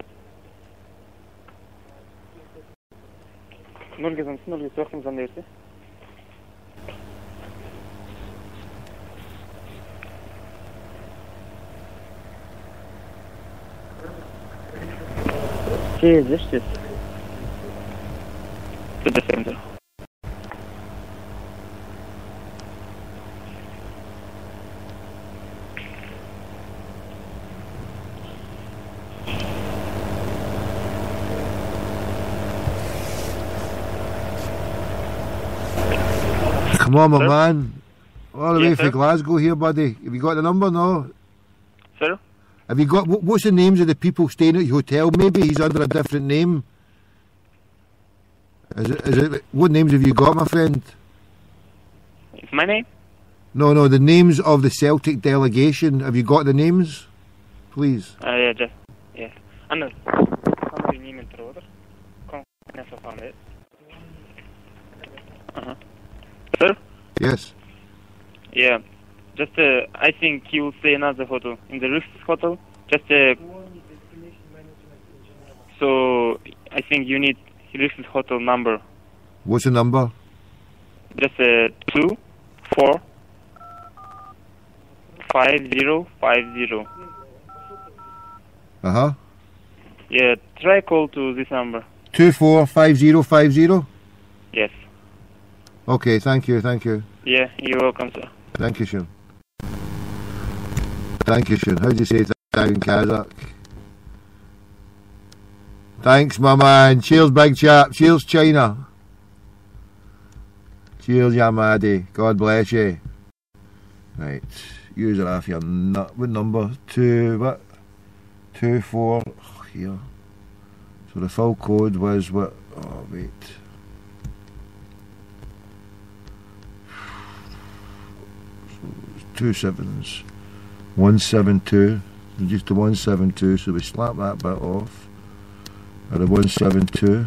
Ноль где ноль где сохнем занести. Че здесь здесь? To the center. Come on, my Sir? man. All the Yes, way sir. from Glasgow here, buddy. Have you got the number? No. Sir? Have you got, what, what's the names of the people staying at your hotel? Maybe he's under a different name. Is it, is it, what names have you got, my friend? It's my name? No, no, the names of the Celtic delegation. Have you got the names? Please. Uh, yeah, just, yeah. Anna, kan du nie min tråder? Kom, jag får fram det. Uh-huh. Sir? Yes. Yeah. Just, uh, I think you'll stay another hotel, in the Rix hotel. Just, uh, so, I think you need Rix's hotel number. What's the number? Just, uh, two, four, five, zero, five, zero. Uh-huh. Yeah, try call to this number. Two four five zero five zero. Yes. Okay, thank you, thank you. Yeah, you're welcome, sir. Thank you, Sean. Thank you, Sean. How do you say that in Kazakh? Thanks, my man. Cheers, big chap. Cheers, China. Cheers, Yamadi. God bless you. Right. User off your nut. What number? Two, what? Two, four. Oh, here. So the full code was what? Oh, wait. Two sevens. One seven two. Just the one seven two. So we slap that bit off. Or the one seven two.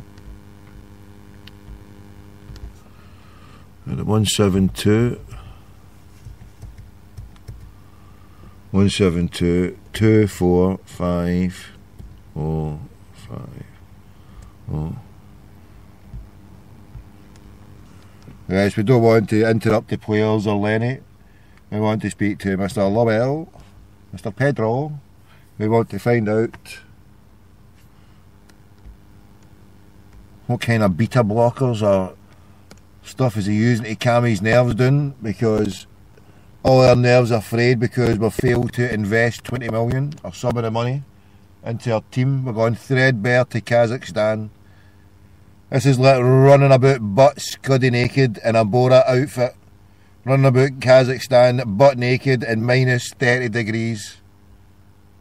And the one seven two. One seven two two four five oh five oh. Yes, we don't want to interrupt the players or Lenny. We want to speak to Mister Lawwell, Mister Pedro. We want to find out what kind of beta blockers or stuff is he using to calm his nerves down, because all our nerves are frayed because we've failed to invest twenty million or some of the money into our team. We're going threadbare to Kazakhstan. This is like running about butt scuddy naked in a Borat outfit. Running about Kazakhstan butt naked and minus thirty degrees.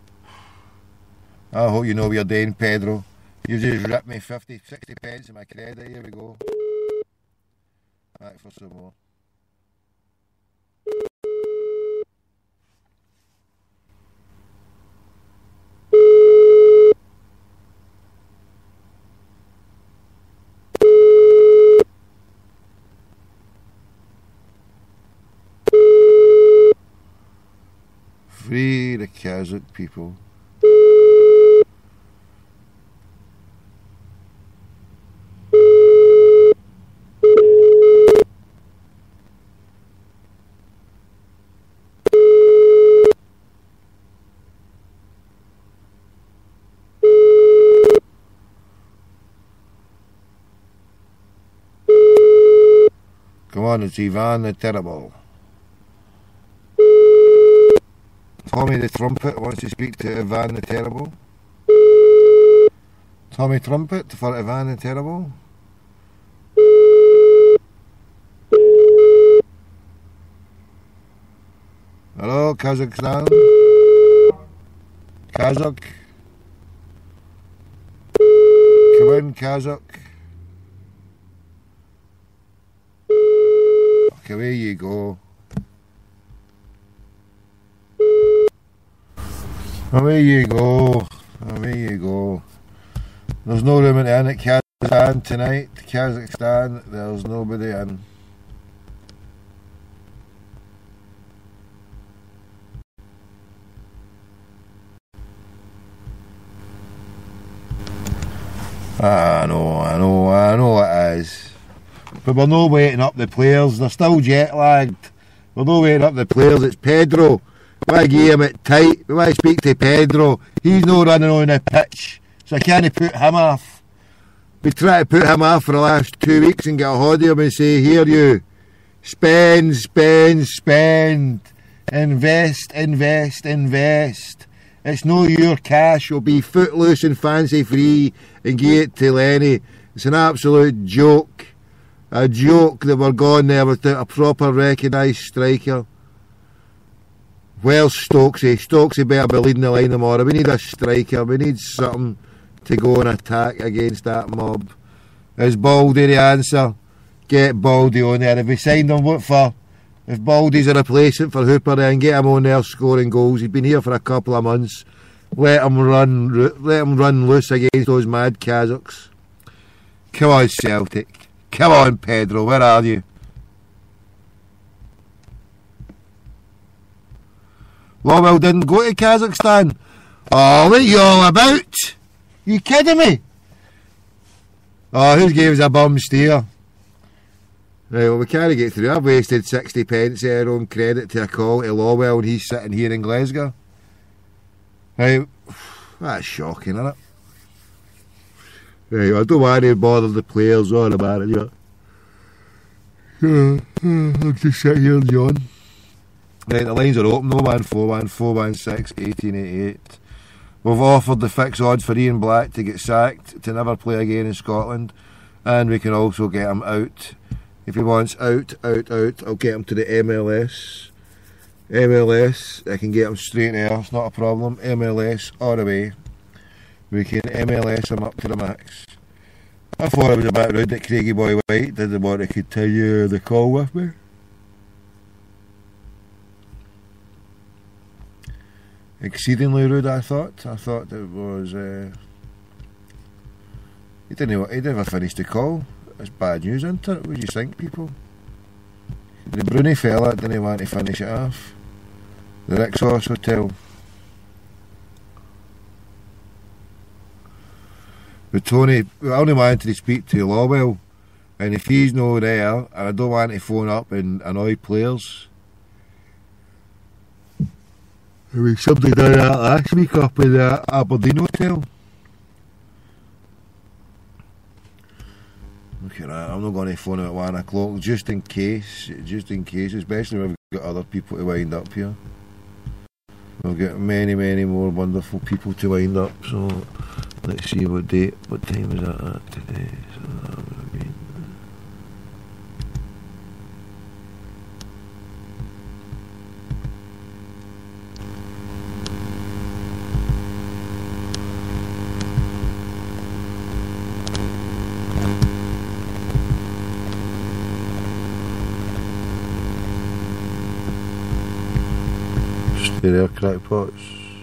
I hope you know what you're doing, Pedro. You just ripped me fifty, sixty pence of my credit. Here we go. Back for some more. Free the Kazakh people. Come on, it's Ivan the Terrible. Tommy the Trumpet wants to speak to Ivan the Terrible. Tommy Trumpet for Ivan the Terrible. Hello, Kazakhstan. Kazakh. Come in, Kazakh. Okay, away you go. Away you go. Away you go. There's no room in it Kazakhstan tonight. Kazakhstan, there's nobody in. I know, I know, I know it is. But we're not waiting up the players, they're still jet lagged. We're not waiting up the players, it's Pedro. We want to give him it tight, we want to speak to Pedro. He's not running on the pitch, so I can't put him off. We try to put him off for the last two weeks and get a hold of him and say, here you, spend, spend, spend, invest, invest, invest. It's no your cash, you'll be footloose and fancy free and give it to Lenny. It's an absolute joke. A joke that we're going there without a proper recognised striker. Well, Stokesy. Stokesy better be leading the line tomorrow. We need a striker. We need something to go and attack against that mob. Is Baldy the answer? Get Baldy on there. If we signed him, what for? If Baldy's a replacement for Hooper, then get him on there scoring goals. He's been here for a couple of months. Let him run, let him run loose against those mad Kazakhs. Come on, Celtic. Come on, Pedro, where are you? Lowell didn't go to Kazakhstan. Oh, what are you all about? You kidding me? Oh, who gave us a bum steer? Right, well, we can't get through. I've wasted sixty pence of our own credit to a call to Lowell and he's sitting here in Glasgow. Right, that's shocking, isn't it? Right, I don't want to bother the players or the manager. I'll just sit here and yawn. Right, the lines are open. oh one four one, four one six, one eight eight eight. We've offered the fixed odds for Ian Black to get sacked, to never play again in Scotland. And we can also get him out. If he wants out, out, out, I'll get him to the M L S. M L S, I can get him straight there, it's not a problem. M L S, all the way. We can M L S him up to the max. I thought it was a bit rude that Craigie Boy White didn't want to continue the call with me. Exceedingly rude, I thought. I thought it was... Uh, he didn't he never finished the call. It's bad news, isn't it? What do you think, people? The Bruni fella didn't want to finish it off. The Rixos Hotel. But Tony, I only wanted to speak to Lowell, and if he's not there, and I don't want to phone up and annoy players. I mean, somebody done that last week up in the Aberdeen Hotel. Look at that, I'm not going to phone him at one o'clock, just in case, just in case, especially when we've got other people to wind up here. We'll get many, many more wonderful people to wind up, so let's see what date, what time is that at today? So that would have been... Stay there, crackpots.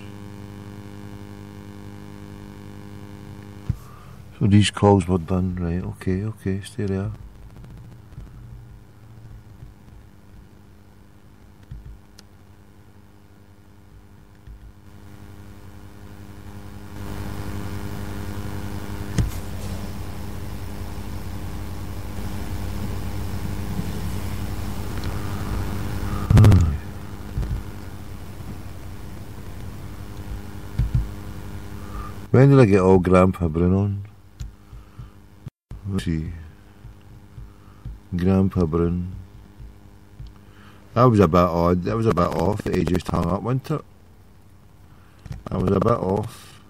So these calls were done, right? Okay, okay, stay there. When did I get all Grandpa Bryn on? Let's see. Grandpa Bryn. That was a bit odd. That was a bit off that he just hung up, wasn't it? That was a bit off.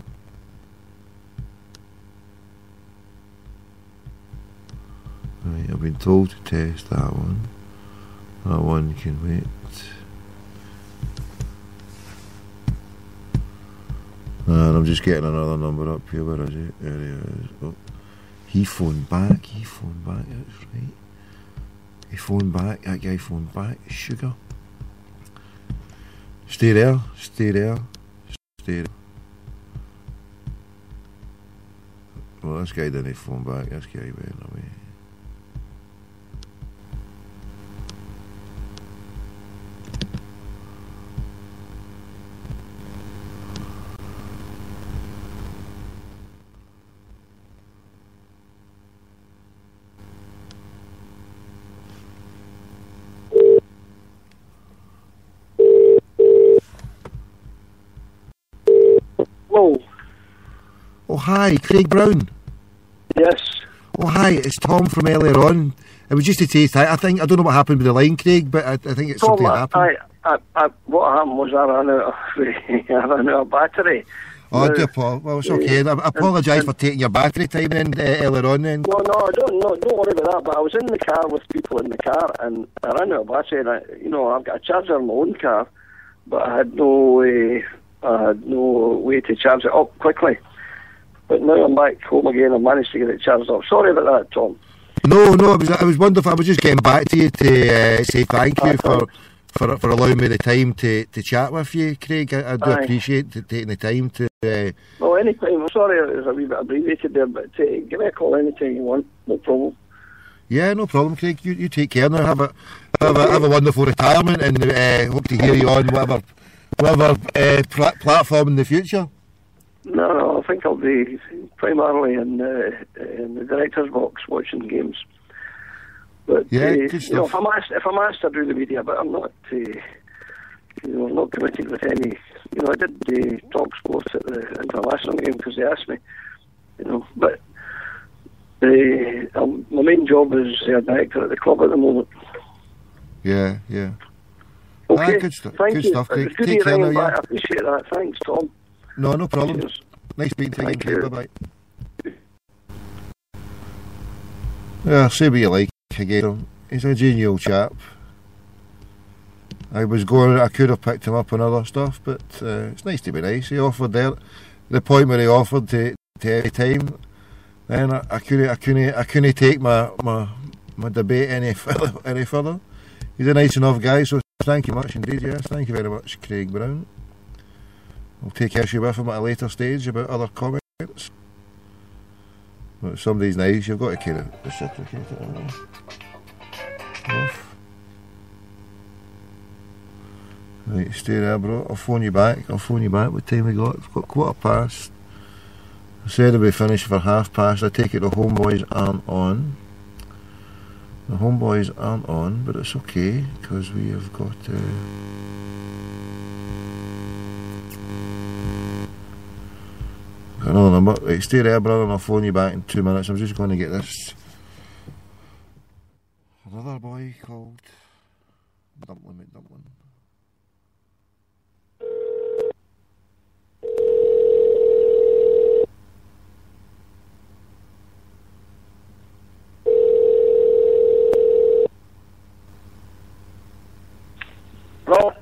Right, I've been told to test that one. That one can wait. And I'm just getting another number up here. Where is it? There he is. Oh. He phoned back. He phoned back. That's right. He phoned back. That guy phoned back. Sugar. Stay there. Stay there. Stay there. Well, this guy didn't phone back. This guy went away. Hello. Oh, hi, Craig Brown. Yes. Oh, hi, it's Tom from earlier on. It was just to taste. I, I think I don't know what happened with the line, Craig, but I, I think it's Tom, something that happened. I, I, I, what happened was I ran out of, I ran out of battery. Oh, Now, dear Paul. Well, it's okay. I, I apologise for taking your battery time in uh, earlier on then. No, no, I don't, no, don't worry about that. But I was in the car with people in the car, and I ran out of battery. And I, you know, I've got a charger in my own car, but I had no, uh, I had no way to charge it up quickly. But now I'm back home again. I managed to get it charged up. Sorry about that, Tom. No, no, it was it was wonderful. I was just getting back to you to uh, say thank you for, for for allowing me the time to, to chat with you, Craig. I, I do Aye. appreciate t- taking the time to. Uh, Well, anytime. I'm sorry it was a wee bit abbreviated there, but uh, give me a call anytime you want. No problem. yeah, no problem, Craig. You you take care now. Have a have a, have a wonderful retirement, and uh, hope to hear you on whatever whatever uh, pla- platform in the future. No, no, I think I'll be primarily in, uh, in the director's box watching games. But Yeah, uh, good you know, stuff. if I'm asked, if I'm asked to do the media, but I'm not, uh, you know, I'm not committed with any. You know, I did uh, talk sports at the international game because they asked me. You know, but uh, um, my main job is uh, director at the club at the moment. Yeah, yeah. Okay, Ah, good stuff. thank Good you. stuff, It was Craig. good Take to care hear now, you back. yeah. I appreciate that. Thanks, Tom. No, no problem. Cheers. Nice speaking to you Thank again, you. Craig. Bye bye. Yeah, say what you like again. He's a genial chap. I was going, I could have picked him up on other stuff, but uh, it's nice to be nice. He offered there, the point where he offered to, to every time, then I, I couldn't, I couldn't, I couldn't take my, my, my debate any further, any further. He's a nice enough guy, so thank you much indeed. Yes, thank you very much, Craig Brown. I'll take issue with him at a later stage about other comments. But if somebody's nice, you've got to kind of reciprocate it. haven't you? Off. Right, stay there, bro. I'll phone you back. I'll phone you back. What time we got? We've got quarter past. I said we finished for half past. I take it the homeboys aren't on. The homeboys aren't on, but it's okay because we have got. Uh, got another number. Right, stay there, brother, and I'll phone you back in two minutes. I'm just going to get this. Another boy called Dumpling McDumpling. Hello?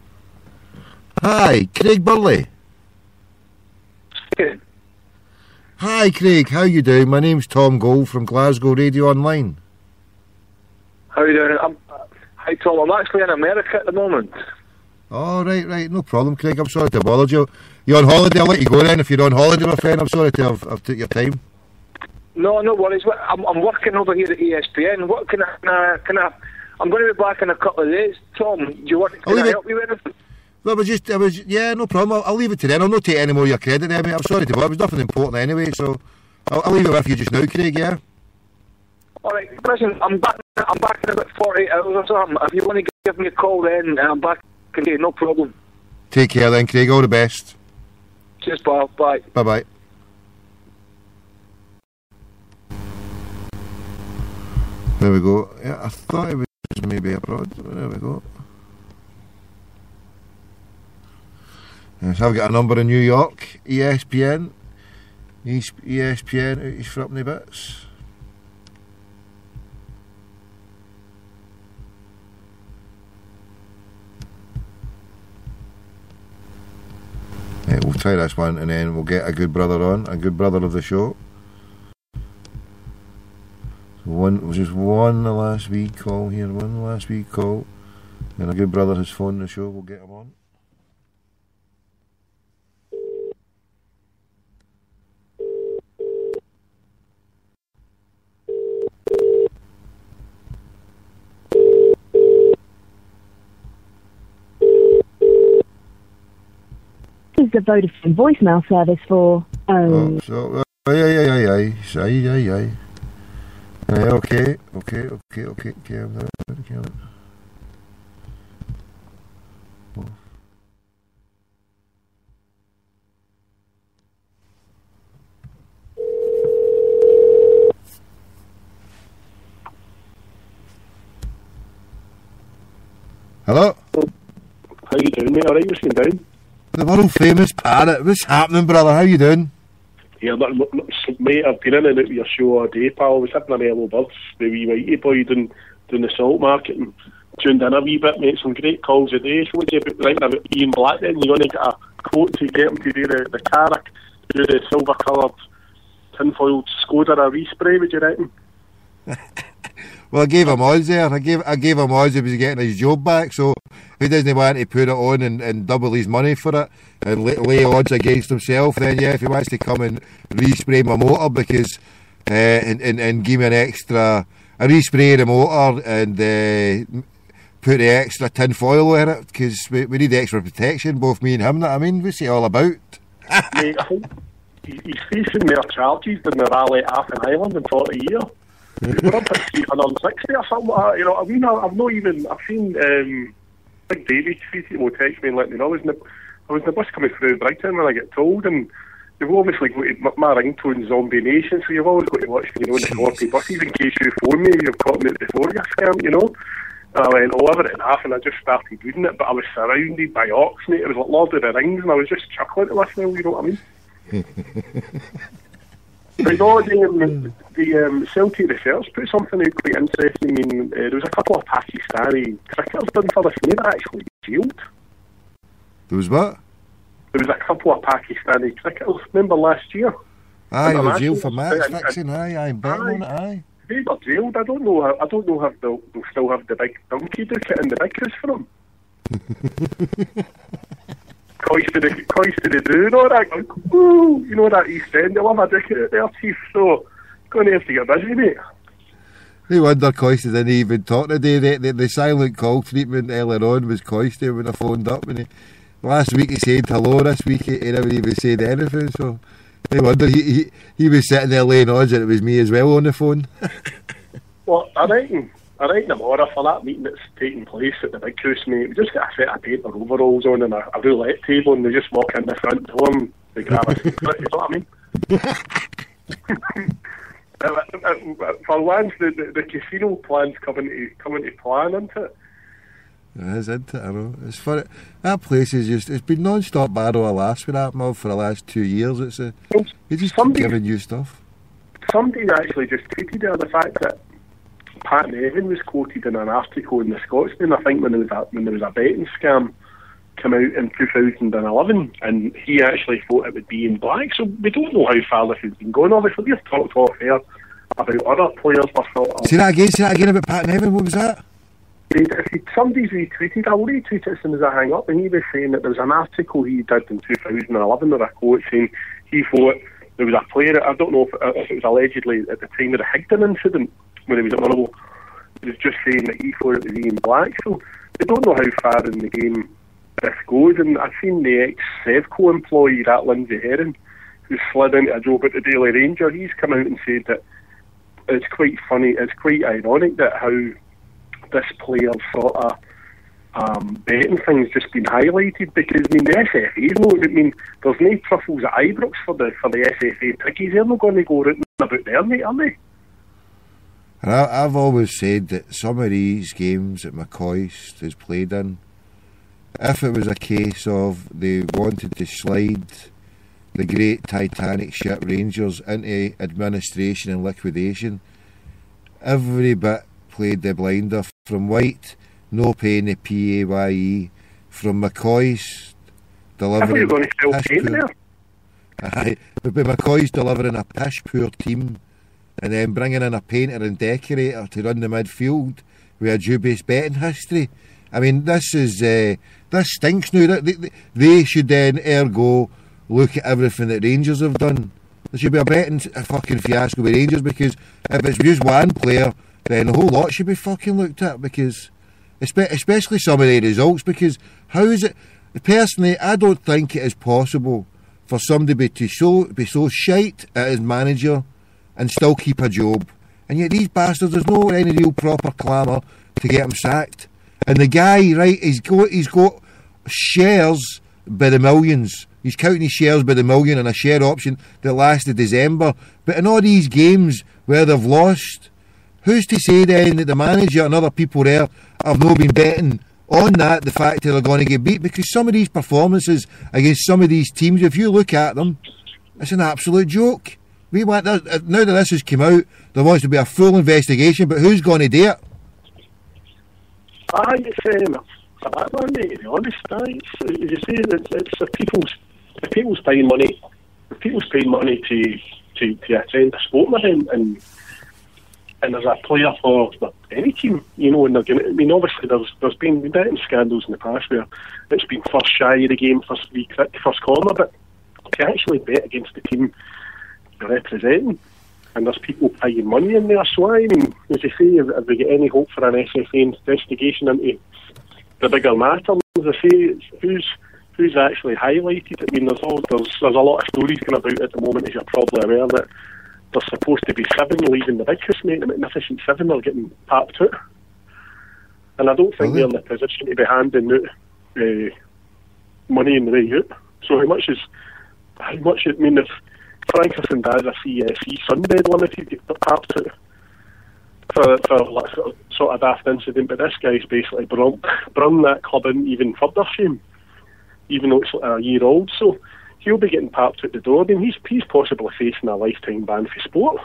Hi, Craig Burley. Good. Hi, Craig. How you doing? My name's Tom Gold from Glasgow Radio Online. How are you doing? I'm, hi Tom, I'm actually in America at the moment. Oh, right, right, no problem, Craig. I'm sorry to bother you. You're on holiday, I'll let you go then. If you're on holiday, my friend, I'm sorry to have, have took your time. No, no worries. What- I'm, I'm working over here at E S P N. What can I, can I, can I, I'm going to be back in a couple of days. Tom, do you want, I'll can leave I it- help you with anything? Well, I was just, I was, yeah, no problem. I'll, I'll leave it to then. I'll not take any more of your credit there, mate. I'm sorry to bother. It was nothing important anyway, so I'll, I'll leave it with you just now, Craig, yeah? All right, listen, I'm back, I'm back in about forty-eight hours or something. If you want to give me a call then, I'm back again, no problem. Take care then, Craig. All the best. Cheers, pal. Bye. Bye-bye. There we go. Yeah, I thought it was maybe abroad. There we go. Yes, I've got a number in New York, E S P N. E S P N, out his frupney bits. Right, we'll try this one and then we'll get a good brother on, a good brother of the show. So one, just one last wee call here, one last wee call. And a good brother has phoned the show, we'll get him on. This is the Vodafone voicemail service for Oh, oh. so, uh, aye, aye, aye, aye, aye, aye, aye. Aye, okay, okay, okay, okay, okay, I'm there, okay, I'm there. Oh. Hello? How you doing, mate? Alright, you're sitting down? The world famous parrot. What's happening, brother? How you doing? Yeah, look, look, look, mate, I've been in and out of your show all day, pal. I was having a Mellow Birds, the wee whitey boy doing, doing the salt market and tuned in a wee bit, mate. Some great calls a day. So what do you about, right, about Ian Black then? You're going to get a quote to get him to do the, the Carrack, do the silver coloured tinfoiled Skoda a respray, would you reckon? Well, I gave him odds there. I gave I gave him odds if he was getting his job back. So if he doesn't want to put it on and, and double his money for it and lay, lay odds against himself, then yeah, if he wants to come and respray my motor because uh, and, and and give me an extra, I respray the motor and uh, put the extra tin foil in it because we, we need extra protection, both me and him. That I mean, what's it all about? Mate, I think he, he's facing more charges than the rally at Athen Island in forty years. We're up at three hundred sixty or something like that, you know. I mean, I, I've not even, I've seen um, Big David tweeted, will text me and let me know. I was in the, I was in the bus coming through Brighton when I get told, and you've obviously got to, my, my ringtone's Zombie Nation, so you've always got to watch, you know, the forty buses in case you phone me, you've caught me before you scam, you know. And I went over it in half and I just started reading it, but I was surrounded by ox, mate. It was like Lord of the Rings, and I was just chuckling to listen, you know what I mean? But no, the, um, the um, Celtic Research put something out quite interesting. I mean, uh, there was a couple of Pakistani cricketers done for this, and they were actually jailed. There was what? There was a couple of Pakistani cricketers, remember last year? Aye, they were International, jailed for match and- and- fixing. Aye, aye, betting on it. Aye. They were jailed. I don't know. How, I don't know if they'll, they'll still have the big donkey ducat in the big for them. Coys to the coys to the do, you know that? Like, woo, you know that East End. They love a ducat out there, chief. So going to have to get busy, mate. No wonder Coisty didn't even talk today. The, the, the silent call treatment earlier on was Coisty when I phoned up. And he, last week he said hello, this week he, he never even said anything. So no wonder he, he, he was sitting there laying odds and it was me as well on the phone. Well, I reckon, I reckon tomorrow for that meeting that's taking place at the big house, mate, we just get a set of paper overalls on and a, a roulette table and they just walk in the front door and they grab a secret, you know what I mean? Uh, uh, uh, for once, the, the, the casino plan's coming to coming to plan, isn't it? It is, isn't it? I know. It's for it. That place is just, it's been non-stop battle of laughs with that mob for the last two years. It's a, they just keep giving you stuff. Somebody actually just tweeted there the fact that Pat Nevin was quoted in an article in the Scotsman, I think when there was a, when there was a betting scam come out in two thousand eleven, and he actually thought it would be in black. So we don't know how far this has been going. Obviously, we've talked off air about other players. I thought, Say that again, say that again about Pat Nevin, what was that? If he, somebody's retweeted, I'll retweet it as soon as I hang up, and he was saying that there was an article he did in two thousand eleven or a quote saying he thought there was a player, I don't know if, if it was allegedly at the time of the Higdon incident when he was at Motherwell, he was just saying that he thought it was Ian Black. So they don't know how far in the game this goes, and I've seen the ex-Sevco employee, that Lindsay Herring, who slid into a job at the Daily Ranger. He's come out and said that it's quite funny, it's quite ironic that how this player's sort of um, betting thing's just been highlighted, because I mean the S F A's no, I mean there's no truffles at Ibrox for the for the S F A piggies. They're not going to go rooting about there, mate, are they? And I, I've always said that some of these games that McCoist has played in, if it was a case of they wanted to slide the great Titanic ship Rangers into administration and liquidation, every bit played the blinder. From White, no paying the P A Y E, from McCoy's delivering a pish poor, aye, but McCoy's delivering a pish poor team, and then bringing in a painter and decorator to run the midfield with a dubious betting history. I mean, this is uh, this stinks now. They, they, they should then ergo look at everything that Rangers have done. There should be a betting a fucking fiasco with Rangers, because if it's just one player, then the whole lot should be fucking looked at, because especially some of the results, because how is it, personally I don't think it is possible for somebody to so, be so shite at his manager and still keep a job, and yet these bastards, there's no any real proper clamour to get him sacked, and the guy, right, he's got, he's got shares by the millions. He's counting his shares by the million and a share option that lasted December, but in all these games where they've lost, who's to say then that the manager and other people there have not been betting on that, the fact that they're going to get beat? Because some of these performances against some of these teams, if you look at them, it's an absolute joke. We want this, now that this has come out, there wants to be a full investigation, but who's going to do it? Aye, it's um, a bad one, mate, to be honest. Aye, it's, as you say, it's, it's the people's, the people's paying money, the people's paying money to, to, to attend a sporting event, and and there's a player for any team, you know, and they're going to, I mean, obviously there's there's been betting scandals in the past where it's been first shy of the game, first free kick, first corner, but to actually bet against the team you're representing, and there's people paying money in there, so I mean, as you say, if, if we get any hope for an S F A investigation into the bigger matter, as I say, it's, who's who's actually highlighted? I mean, there's, all, there's, there's a lot of stories going about at the moment, as you're probably aware, that there's supposed to be seven leaving the big house, mate, the Magnificent Seven are getting papped out. And I don't think they're in the position to be handing out uh, money in the way out. So how much is, how much, I mean, if Frankerson has a C S E Sunbed Limited get papped out for, for like, sort, of, sort of daft incident, but this guy's basically brung, brung that club in even further shame, even though it's like a year old, so he'll be getting papped out the door. I mean, he's, he's possibly facing a lifetime ban for sport.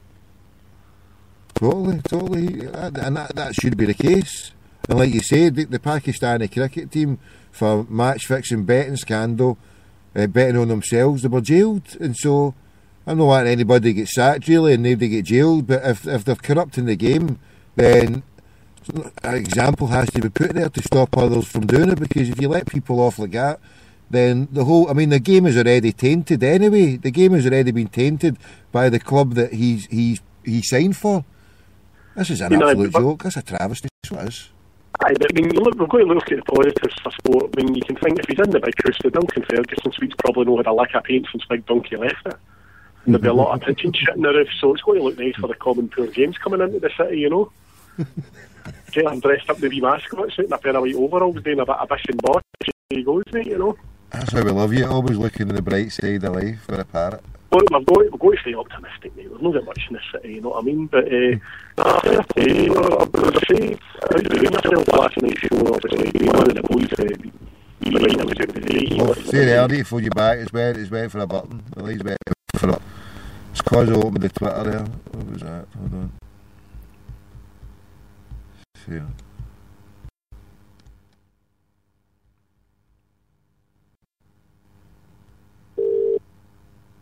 Totally, totally, and that, that should be the case. And like you said, the, the Pakistani cricket team, for match fixing betting scandal, uh, betting on themselves, they were jailed, and so I'm not wanting anybody to get sacked really and nobody get jailed, but if, if they're corrupting the game, then an example has to be put there to stop others from doing it, because if you let people off like that, then the whole, I mean, the game is already tainted anyway. The game has already been tainted by the club that he's he's he signed for. This is an you absolute know, joke. That's a travesty. That's what it is. Aye, but I mean, look, we're going to look at the positives for sport. I mean, you can think if he's in the big house, the Duncan Ferguson suite's probably not had a lick of paint since Big Donkey left it. And there'll be a lot of pigeon shit in the roof, so it's going to look nice for the common poor games coming into the city, you know. Get him dressed up in the wee mascots, out in a pair of white overalls, doing a bit of bish and bosh. There he goes, mate, you know. That's how we love you, always looking at the bright side of life for a parrot. Well, we've got, we've got to stay optimistic, mate. There's not that much in this city, you know what I mean? But, uh, nah, fair play, you know, as I say, I was doing myself last night's show, obviously, one of the boys, uh, he line I was out today. Well, say early to phone you back, it's went, it's went for a button. At least went for a... It's cause I opened the Twitter there. What was that? Hold on. See ya.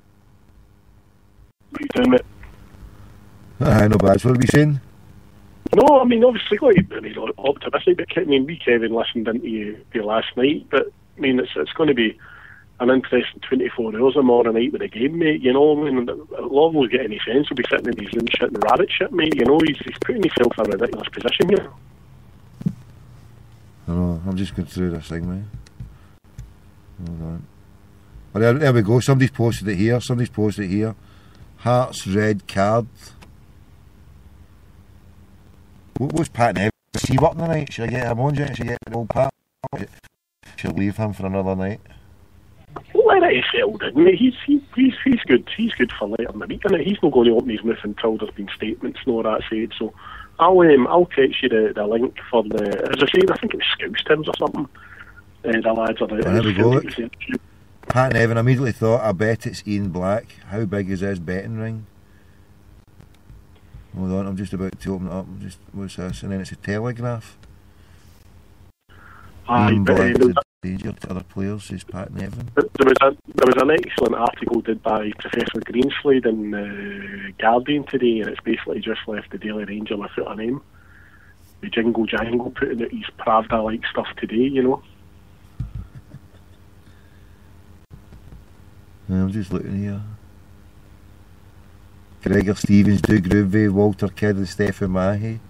What are you doing, mate? Aye, no bad. So what are we saying? No, I mean, obviously, got to be optimistic, but I mean, we, Kevin, listened into you, you last night, but I mean, it's it's going to be an interesting twenty-four hours tomorrow night with the game, mate. You know, I mean, Love will get any sense. He'll be sitting in his room shitting rabbit shit, mate. You know, he's, he's putting himself in a ridiculous position here. I know, I'm just going through this thing, mate. Hold on. Oh, there, there we go, somebody's posted it here, somebody's posted it here. Hearts red card. What was Pat Neville? Is he working tonight? Should I get him on, Jack? Should I get the old Pat? Should I leave him for another night? Let it settle down, mate. He's, he, he's, he's good. He's good for later in the week, and he's not going to open his mouth until there's been statements and all that said. So I'll um, I'll text you the, the link for the, as I said, I think it was Scouse Tims or something. Uh, the lads are the. There we go. Pat Nevin immediately thought, I bet it's Ian Black. How big is his betting ring? Hold on, I'm just about to open it up. Just what's this? And then it's a Telegraph. Aye, Ian but, Black uh, is a danger to other players, says Pat Nevin. There was a there was an excellent article did by Professor Greenslade in the Guardian today, and it's basically just left the Daily Ranger without a name. The Jingle Jangle putting out his Pravda-like stuff today, you know. I'm just looking here. Gregor Stevens, Doug Groovy, Walter Kidd and Stephen Mahy.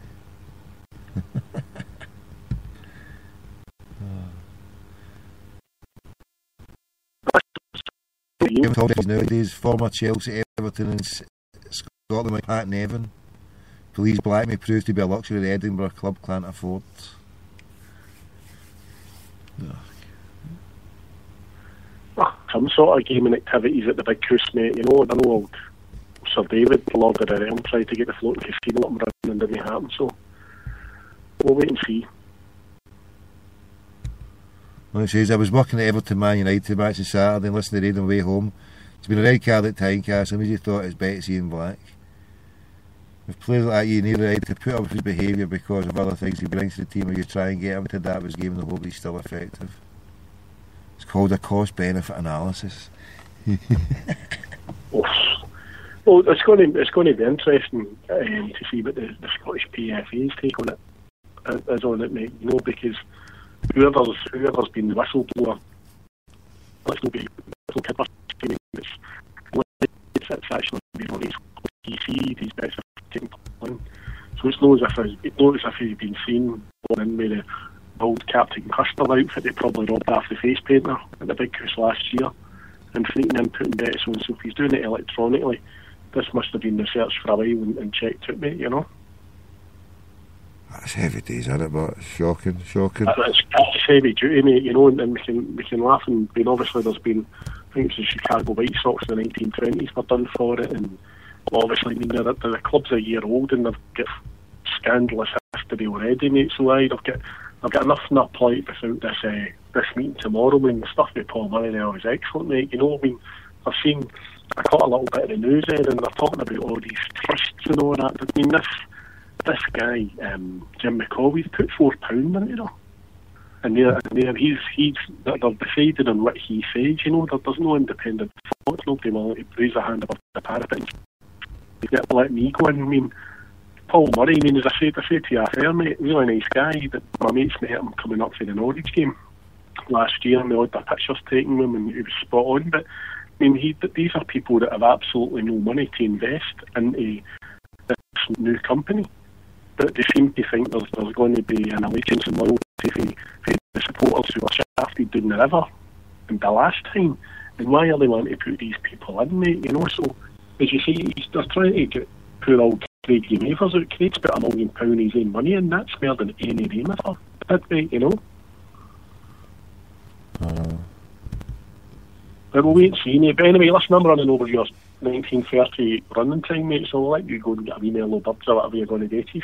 Nowadays, former Chelsea, Everton and Scotland like Pat Nevin. Police Black may prove to be a luxury the Edinburgh club can't afford. Some sort of gaming activities at the big coast, mate. You know, I know old Sir David, the Lord of the Realm, tried to get the floating casino up and running and didn't happen, so we'll wait and see. Well, it says, I was working at Everton Man United match on Saturday and listening to the radio on the way home. It's been a red card at Tynecastle, I immediately thought it's better Ian Black. With players like that, you need the right to put up with his behaviour because of other things he brings to the team, or you try and get him to that was game and hope he's still effective. It's called a cost-benefit analysis. oh. Well, it's going to it's going to be interesting um, to see what the, the Scottish P F A's take on it uh, is on it, mate. You know, because whoever's whoever's been the whistleblower, let's not be whistleblower. It's it's actually been on his P C. These bits are taking place. So it's not as if it's not as if he's been seen going in with the old Captain Custer outfit they probably robbed off the face painter at the big course last year and sneaking in, putting bets on. So if he's doing it electronically, this must have been researched for a while and, and checked it, mate, you know. That's heavy days, isn't it? But it's shocking, shocking. It's, it's heavy duty, mate, you know, and, and we can we can laugh and, I mean, obviously there's been, I think it's the Chicago White Sox in the nineteen twenties were done for it, and obviously, I mean, the, the club's a year old and they've got scandalous history already, mate, so I've got I've got enough in their plight without this uh, this meeting tomorrow. I mean, the stuff with Paul Murray now is excellent, mate, you know, I mean, I've seen, I caught a little bit of the news there and they're talking about all these trusts and all that. I mean, this this guy, um, Jim McCauley's put four pounds in it, you know. And there, and there he's, he's, they're deciding on what he says, you know. There, there's no independent thought, nobody will raise a hand above the parapet. They get let me go in. I mean, Paul Murray, I mean, as I said, I said to you after, mate, really nice guy. But my mates met him coming up for the Norwich game last year and they had their pictures taken with him and he was spot on. But I mean, he, these are people that have absolutely no money to invest into this new company. But they seem to think there's, there's going to be an allegiance and loyalty for, for the supporters who were shafted down the river in the last time. And why are they wanting to put these people in, mate? You know, so as you say, they're trying to get poor old Craig Mavers out. Craig's put a million pound his own money in. That's more than any name ever did, mate, you know. Uh. But we'll wait and see, mate. But anyway, listen, I'm running over your nineteen thirty running time, mate, so I'll let you go and get a wee mellow birds or whatever you're going to do to.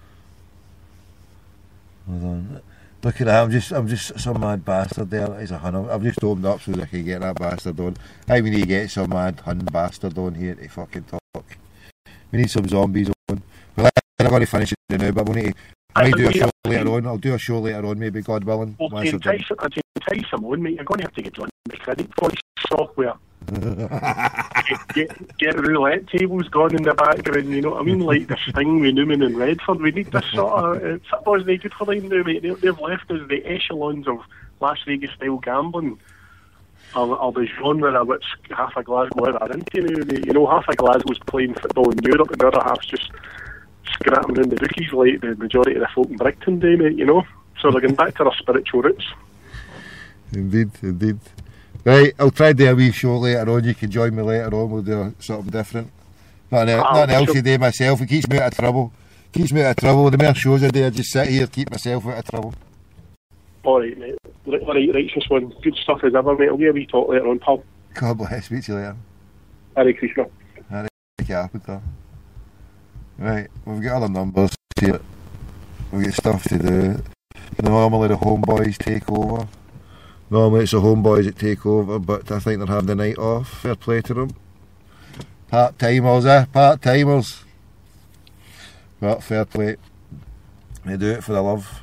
Hold on. Look at that, I'm just I'm just some mad bastard there. He's a hun. I've just opened up so that I can get that bastard on. I mean, you get some mad hun bastard on here to fucking talk. We need some zombies on. Well, I'm going to finish it now, but we need to I might I do a mean, show later on. I'll do a show later on, maybe, God willing. Well, once to I've done. entice, to entice him on, mate, you're going to have to get John the credit for his software. get, get, get roulette tables going in the background, you know what I mean? Like this thing with Newman and Redford. We need this sort of... Uh, football's not good for them now, mate. They, they've left us the echelons of Las Vegas-style gambling. Or, or the genre of which half of Glasgow are into now, mate. You know, half of Glasgow's playing football in Europe and the other half's just scrapping around the bookies like the majority of the folk in Brighton do, mate, you know? So they're going back to their spiritual roots. Indeed, indeed. Right, I'll try to do a wee show later on. You can join me later on. We'll do something different. Nothing, Ah, nothing else sure. to do myself. It keeps me out of trouble. Keeps me out of trouble. The more shows I do, I just sit here, keep myself out of trouble. Alright, mate. Alright, righteous one. Good stuff as ever, mate. I'll give you a wee talk later on, pal. God bless. Speak to you later. Hare Krishna. Hare Krishna. Right, we've got other numbers here. We've got stuff to do. Normally the homeboys take over. Normally it's the homeboys that take over, but I think they're having the night off. Fair play to them. Part-timers, eh? Part-timers. But fair play. They do it for the love.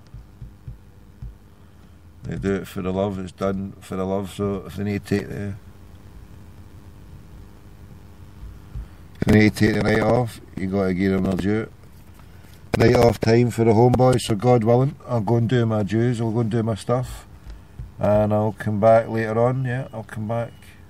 They do it for the love. It's done for the love, so if they need to take the... If they need to take the night off, you got to give them their due. Night off time for the homeboys, so God willing, I'll go and do my dues, I'll go and do my stuff. And I'll come back later on, yeah, I'll come back.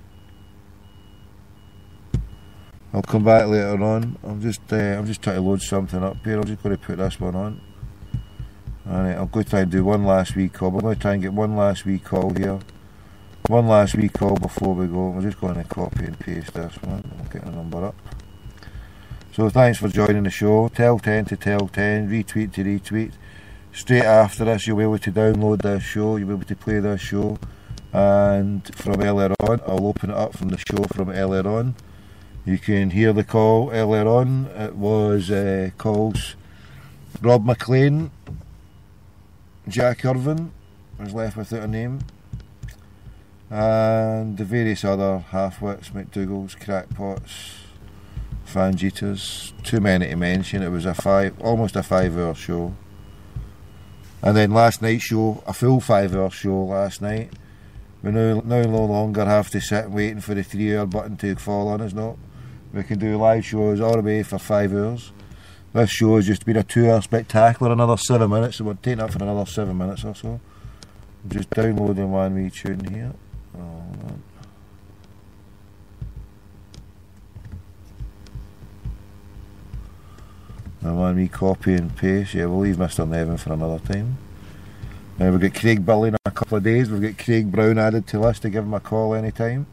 I'll come back later on. I'm just uh, I'm just trying to load something up here. I'm just going to put this one on. Alright, I'll go try and do one last wee call. I'm going to try and get one last wee call here. One last wee call before we go. I'm just going to copy and paste this one. I'll get the number up. So thanks for joining the show. Tell ten to tell ten, retweet to retweet. Straight after this you'll be able to download this show, you'll be able to play this show, and from earlier on, I'll open it up from the show from earlier on. You can hear the call earlier on. It was uh, calls Rob McLean, Jack Irvin was left without a name, and the various other half-wits, McDougall's, crackpots, Fangitas, too many to mention. It was a five, almost a five-hour show. And then last night's show, a full five-hour show last night. We now, now no longer have to sit waiting for the three-hour button to fall on us, no. We can do live shows all the way for five hours. This show has just been a two-hour spectacular, another seven minutes, so we're taking up for another seven minutes or so. I'm just downloading one wee tune here. Oh, man. And one wee copy and paste. Yeah, we'll leave Mister Nevin for another time. Uh, we've got Craig Burley in a couple of days. We've got Craig Brown added to the list to give him a call anytime.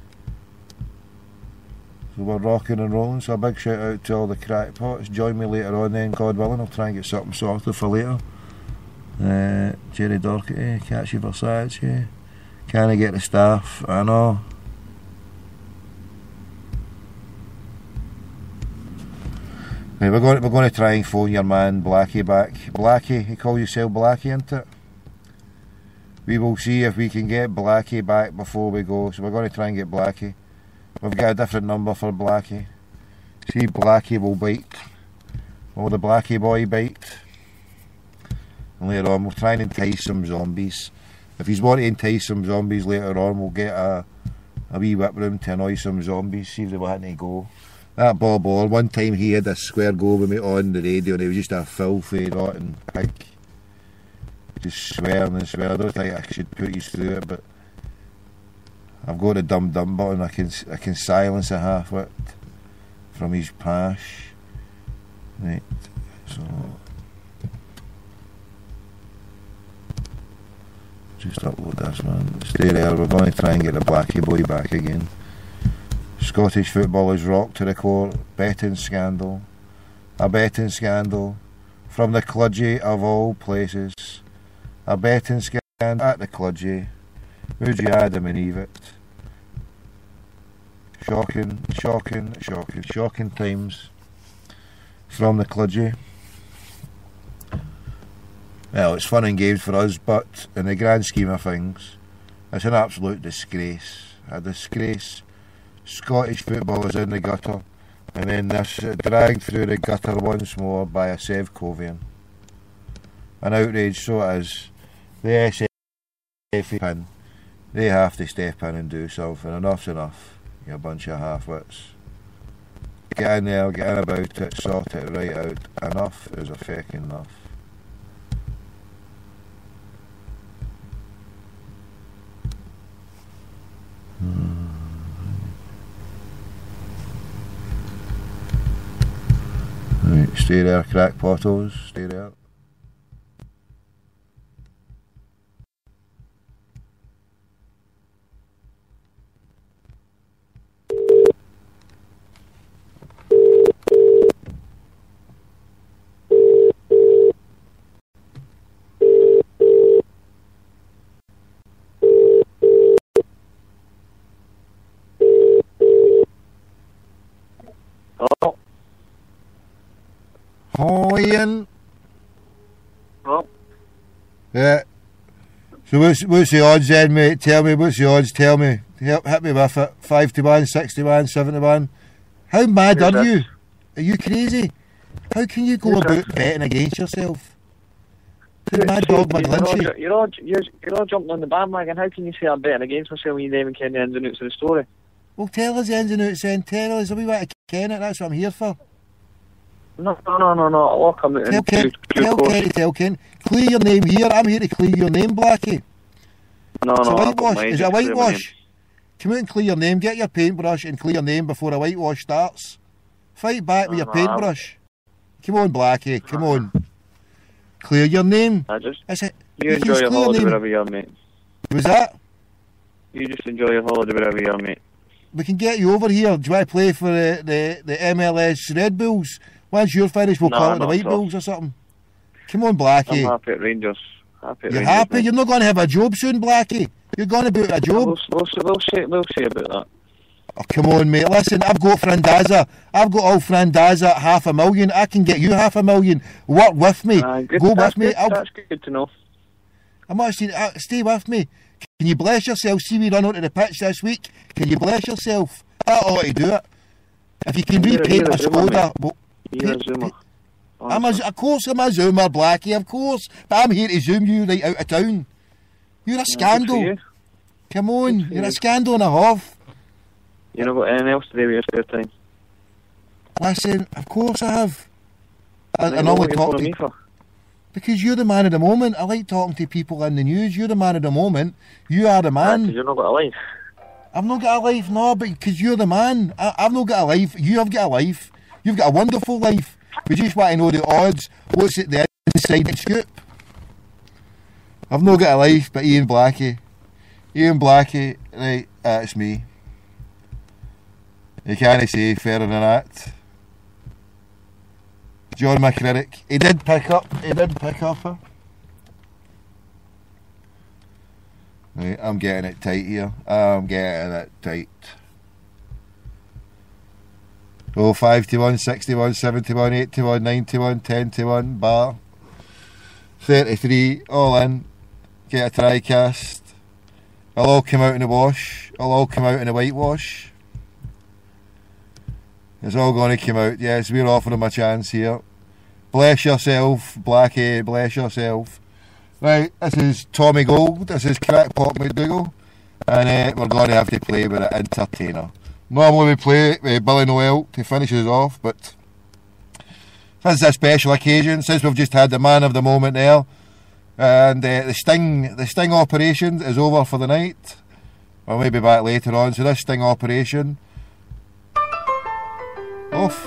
So we're rocking and rolling. So a big shout out to all the crackpots. Join me later on then, God willing. I'll try and get something sorted for later. Uh, Jerry Dorkety, Catchy Versace. Can I get the staff? I know. Right, we're going, we're going to try and phone your man Blackie back. Blackie, you call yourself Blackie, ain't it? We will see if we can get Blackie back before we go. So we're going to try and get Blackie. We've got a different number for Blackie. See, Blackie will bite. Will the Blackie boy bite? And later on, we'll try and entice some zombies. If he's wanting to entice some zombies later on, we'll get a, a wee whip room to annoy some zombies, see if they want to go. That Bob Orr, one time he had a square go with me on the radio and he was just a filthy, rotten pig. Just swearing and swearing. I don't think I should put you through it, but I've got a dumb dumb button. I can I can silence a half-wit from his pash. Right, so just upload this, man. Stay there. We're going to try and get the Blackie boy back again. Scottish football is rocked to the core. Betting scandal. A betting scandal from the clergy of all places. A betting scandal at the clergy. Would you Adam and Eve it? Shocking, shocking, shocking, shocking times from the clergy. Well, it's fun and games for us, but in the grand scheme of things, it's an absolute disgrace. A disgrace. Scottish football is in the gutter, and then this uh, dragged through the gutter once more by a Sevcovian. an outrage, so it is. The S F A pin, they have to step in and do something. Enough's enough, you bunch of half-wits. Get in there, get in about it, sort it right out. Enough is a fucking enough. Hmm. Right, stay there, crackpotos, stay there. Oh. Oh, Ian. Oh. Yeah. So what's, what's the odds then, mate? Tell me, what's the odds? Tell me. Help, hit me with it. five to one, six to one, seven to one. How mad Who's are this? you? Are you crazy? How can you go Who's about this? betting against yourself? The mad dog You're all, McGlinchey. you're, all, you're, you're all jumping on the bandwagon. How can you say I'm betting against myself when you don't even ken the ins and outs of the story? Well, tell us the ins and outs then. Tell us. We want to ken it. That's what I'm here for. No, no, no, no, no. I'll come out Tell and Ken, do due tell course. Ken, tell Ken. Clear your name here. I'm here to clear your name, Blackie. No, It's no, a I've got whitewash. my Is it a agent clear my whitewash? Come out and clear your name. Get your paintbrush and clear your name before a whitewash starts. Fight back with No, your no, paintbrush. Come on, Blackie. Come on. Clear your name. I just, Is it? you you enjoy just your clear holiday name. wherever you are, mate. Was that? You just enjoy your holiday wherever you are, mate. We can get you over here. Do you want to play for the, the, the M L S Red Bulls? Once you're finished, we'll No, call it the not White at all. Bulls or something. Come on, Blackie. I'm happy at Rangers. Happy at You're Rangers, happy? mate. You're not going to have a job soon, Blackie. You're going to be a job. We'll, we'll, we'll, say, we'll say about that. Oh, come on, mate. Listen, I've got Frandaza. I've got all Frandaza at half a million. I can get you half a million. Work with me. Uh, good, Go that's with me. Good, I'll, that's good to know. I'm actually, uh, stay with me. Can you bless yourself? See me run onto the pitch this week. Can you bless yourself? I ought to do it. If you can You're- repaint you're a my Zoomer, Skoda. mate. Well, You're a pa- Zoomer. I'm a, of course I'm a Zoomer, Blackie, of course. But I'm here to zoom you right out of town. You're a good scandal. for you. Come on, for you're you. a scandal and a half. You not got anything else to do with your spare time? Listen, of course I have. I, I Right, normally what are you talk phoning to me for? because you're the man of the moment. I like talking to people in the news. You're the man of the moment. You are the Ah, 'cause man. you're not got a life. I've not got a life, no, but because you're the man. I, I've not got a life. You have got a life. You've got a wonderful life. We just want to know the odds. What's at the inside scoop? I've not got a life, but Ian Blackie. Ian Blackie, right, that's me. You can't say fairer than that. John McCririck. He did pick up. He did pick up her. Right, I'm getting it tight here. I'm getting it tight. Oh, five to one, six to one, seven to one, eight to one, nine to one, ten to one, bar. thirty-three, all in. Get a try cast. I'll all come out in the wash. I'll all come out in the whitewash. It's all going to come out. Yes, we're offering them a chance here. Bless yourself, Blackie, bless yourself. Right, this is Tommy Gold, this is Crackpot McDougall, and uh, we're going to have to play with an entertainer. Normally we play with Billy Noel to finish us off, but this is a special occasion since we've just had the man of the moment there, and uh, the sting the sting operation is over for the night. We'll maybe back later on, so this sting operation off.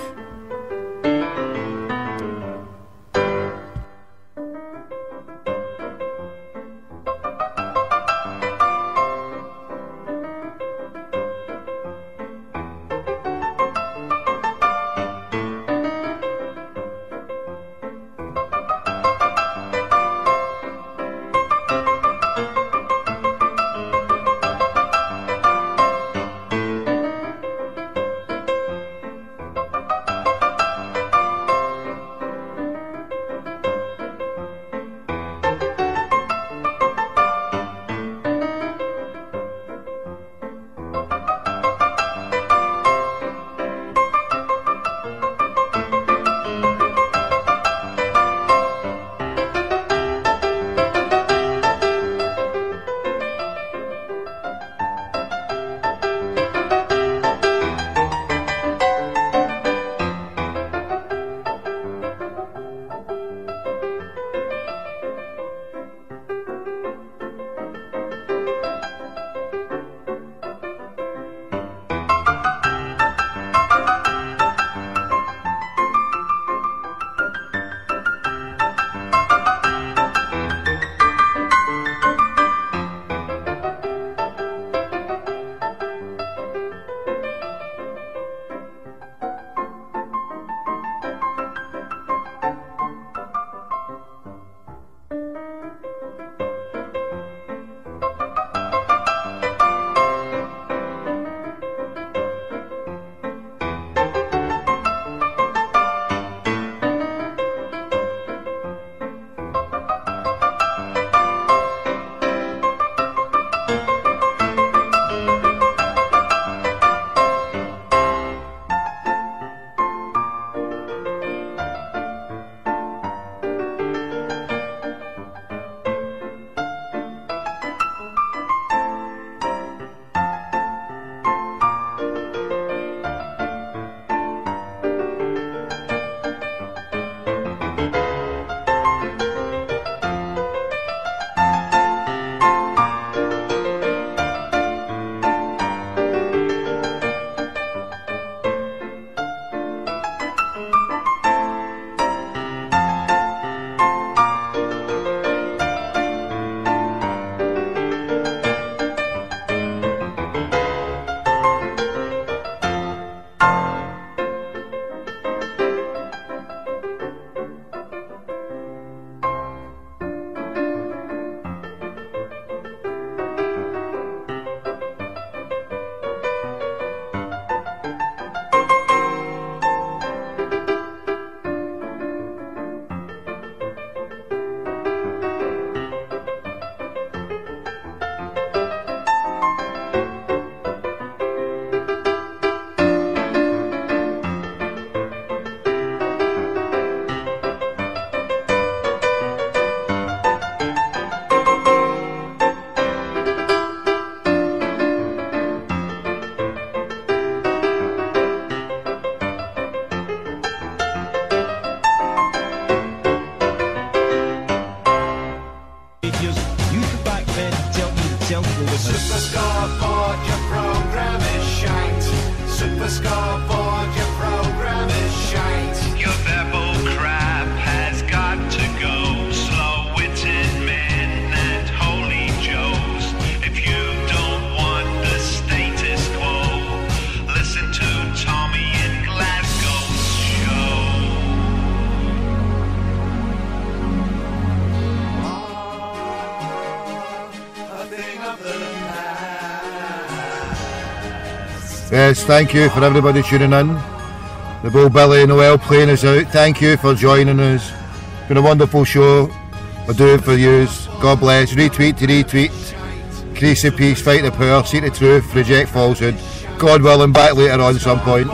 Yes, thank you for everybody tuning in. The Bill, Billy and Noel playing us out. Thank you for joining us. It's been a wonderful show. We'll do it for you. God bless. Retweet to retweet. Crease the peace, fight the power, seek the truth, reject falsehood. God willing, back later on some point.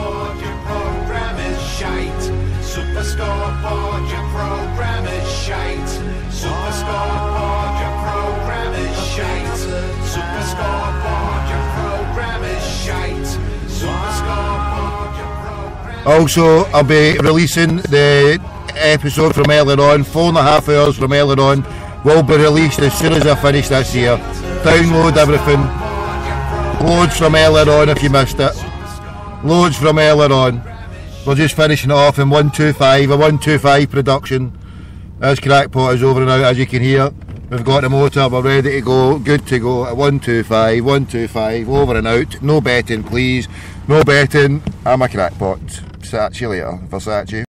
Also, I'll be releasing the episode from earlier on, four and a half hours from earlier on, will be released as soon as I finish this here. Download everything. Loads from earlier on if you missed it. Loads from earlier on. We're just finishing it off in one two five, a one two five production. As Crackpot is over and out, as you can hear. We've got the motor, we're ready to go, good to go at one two five, one two five, over and out. No betting, please. No betting. I'm a Crackpot. Catch you later, Versace.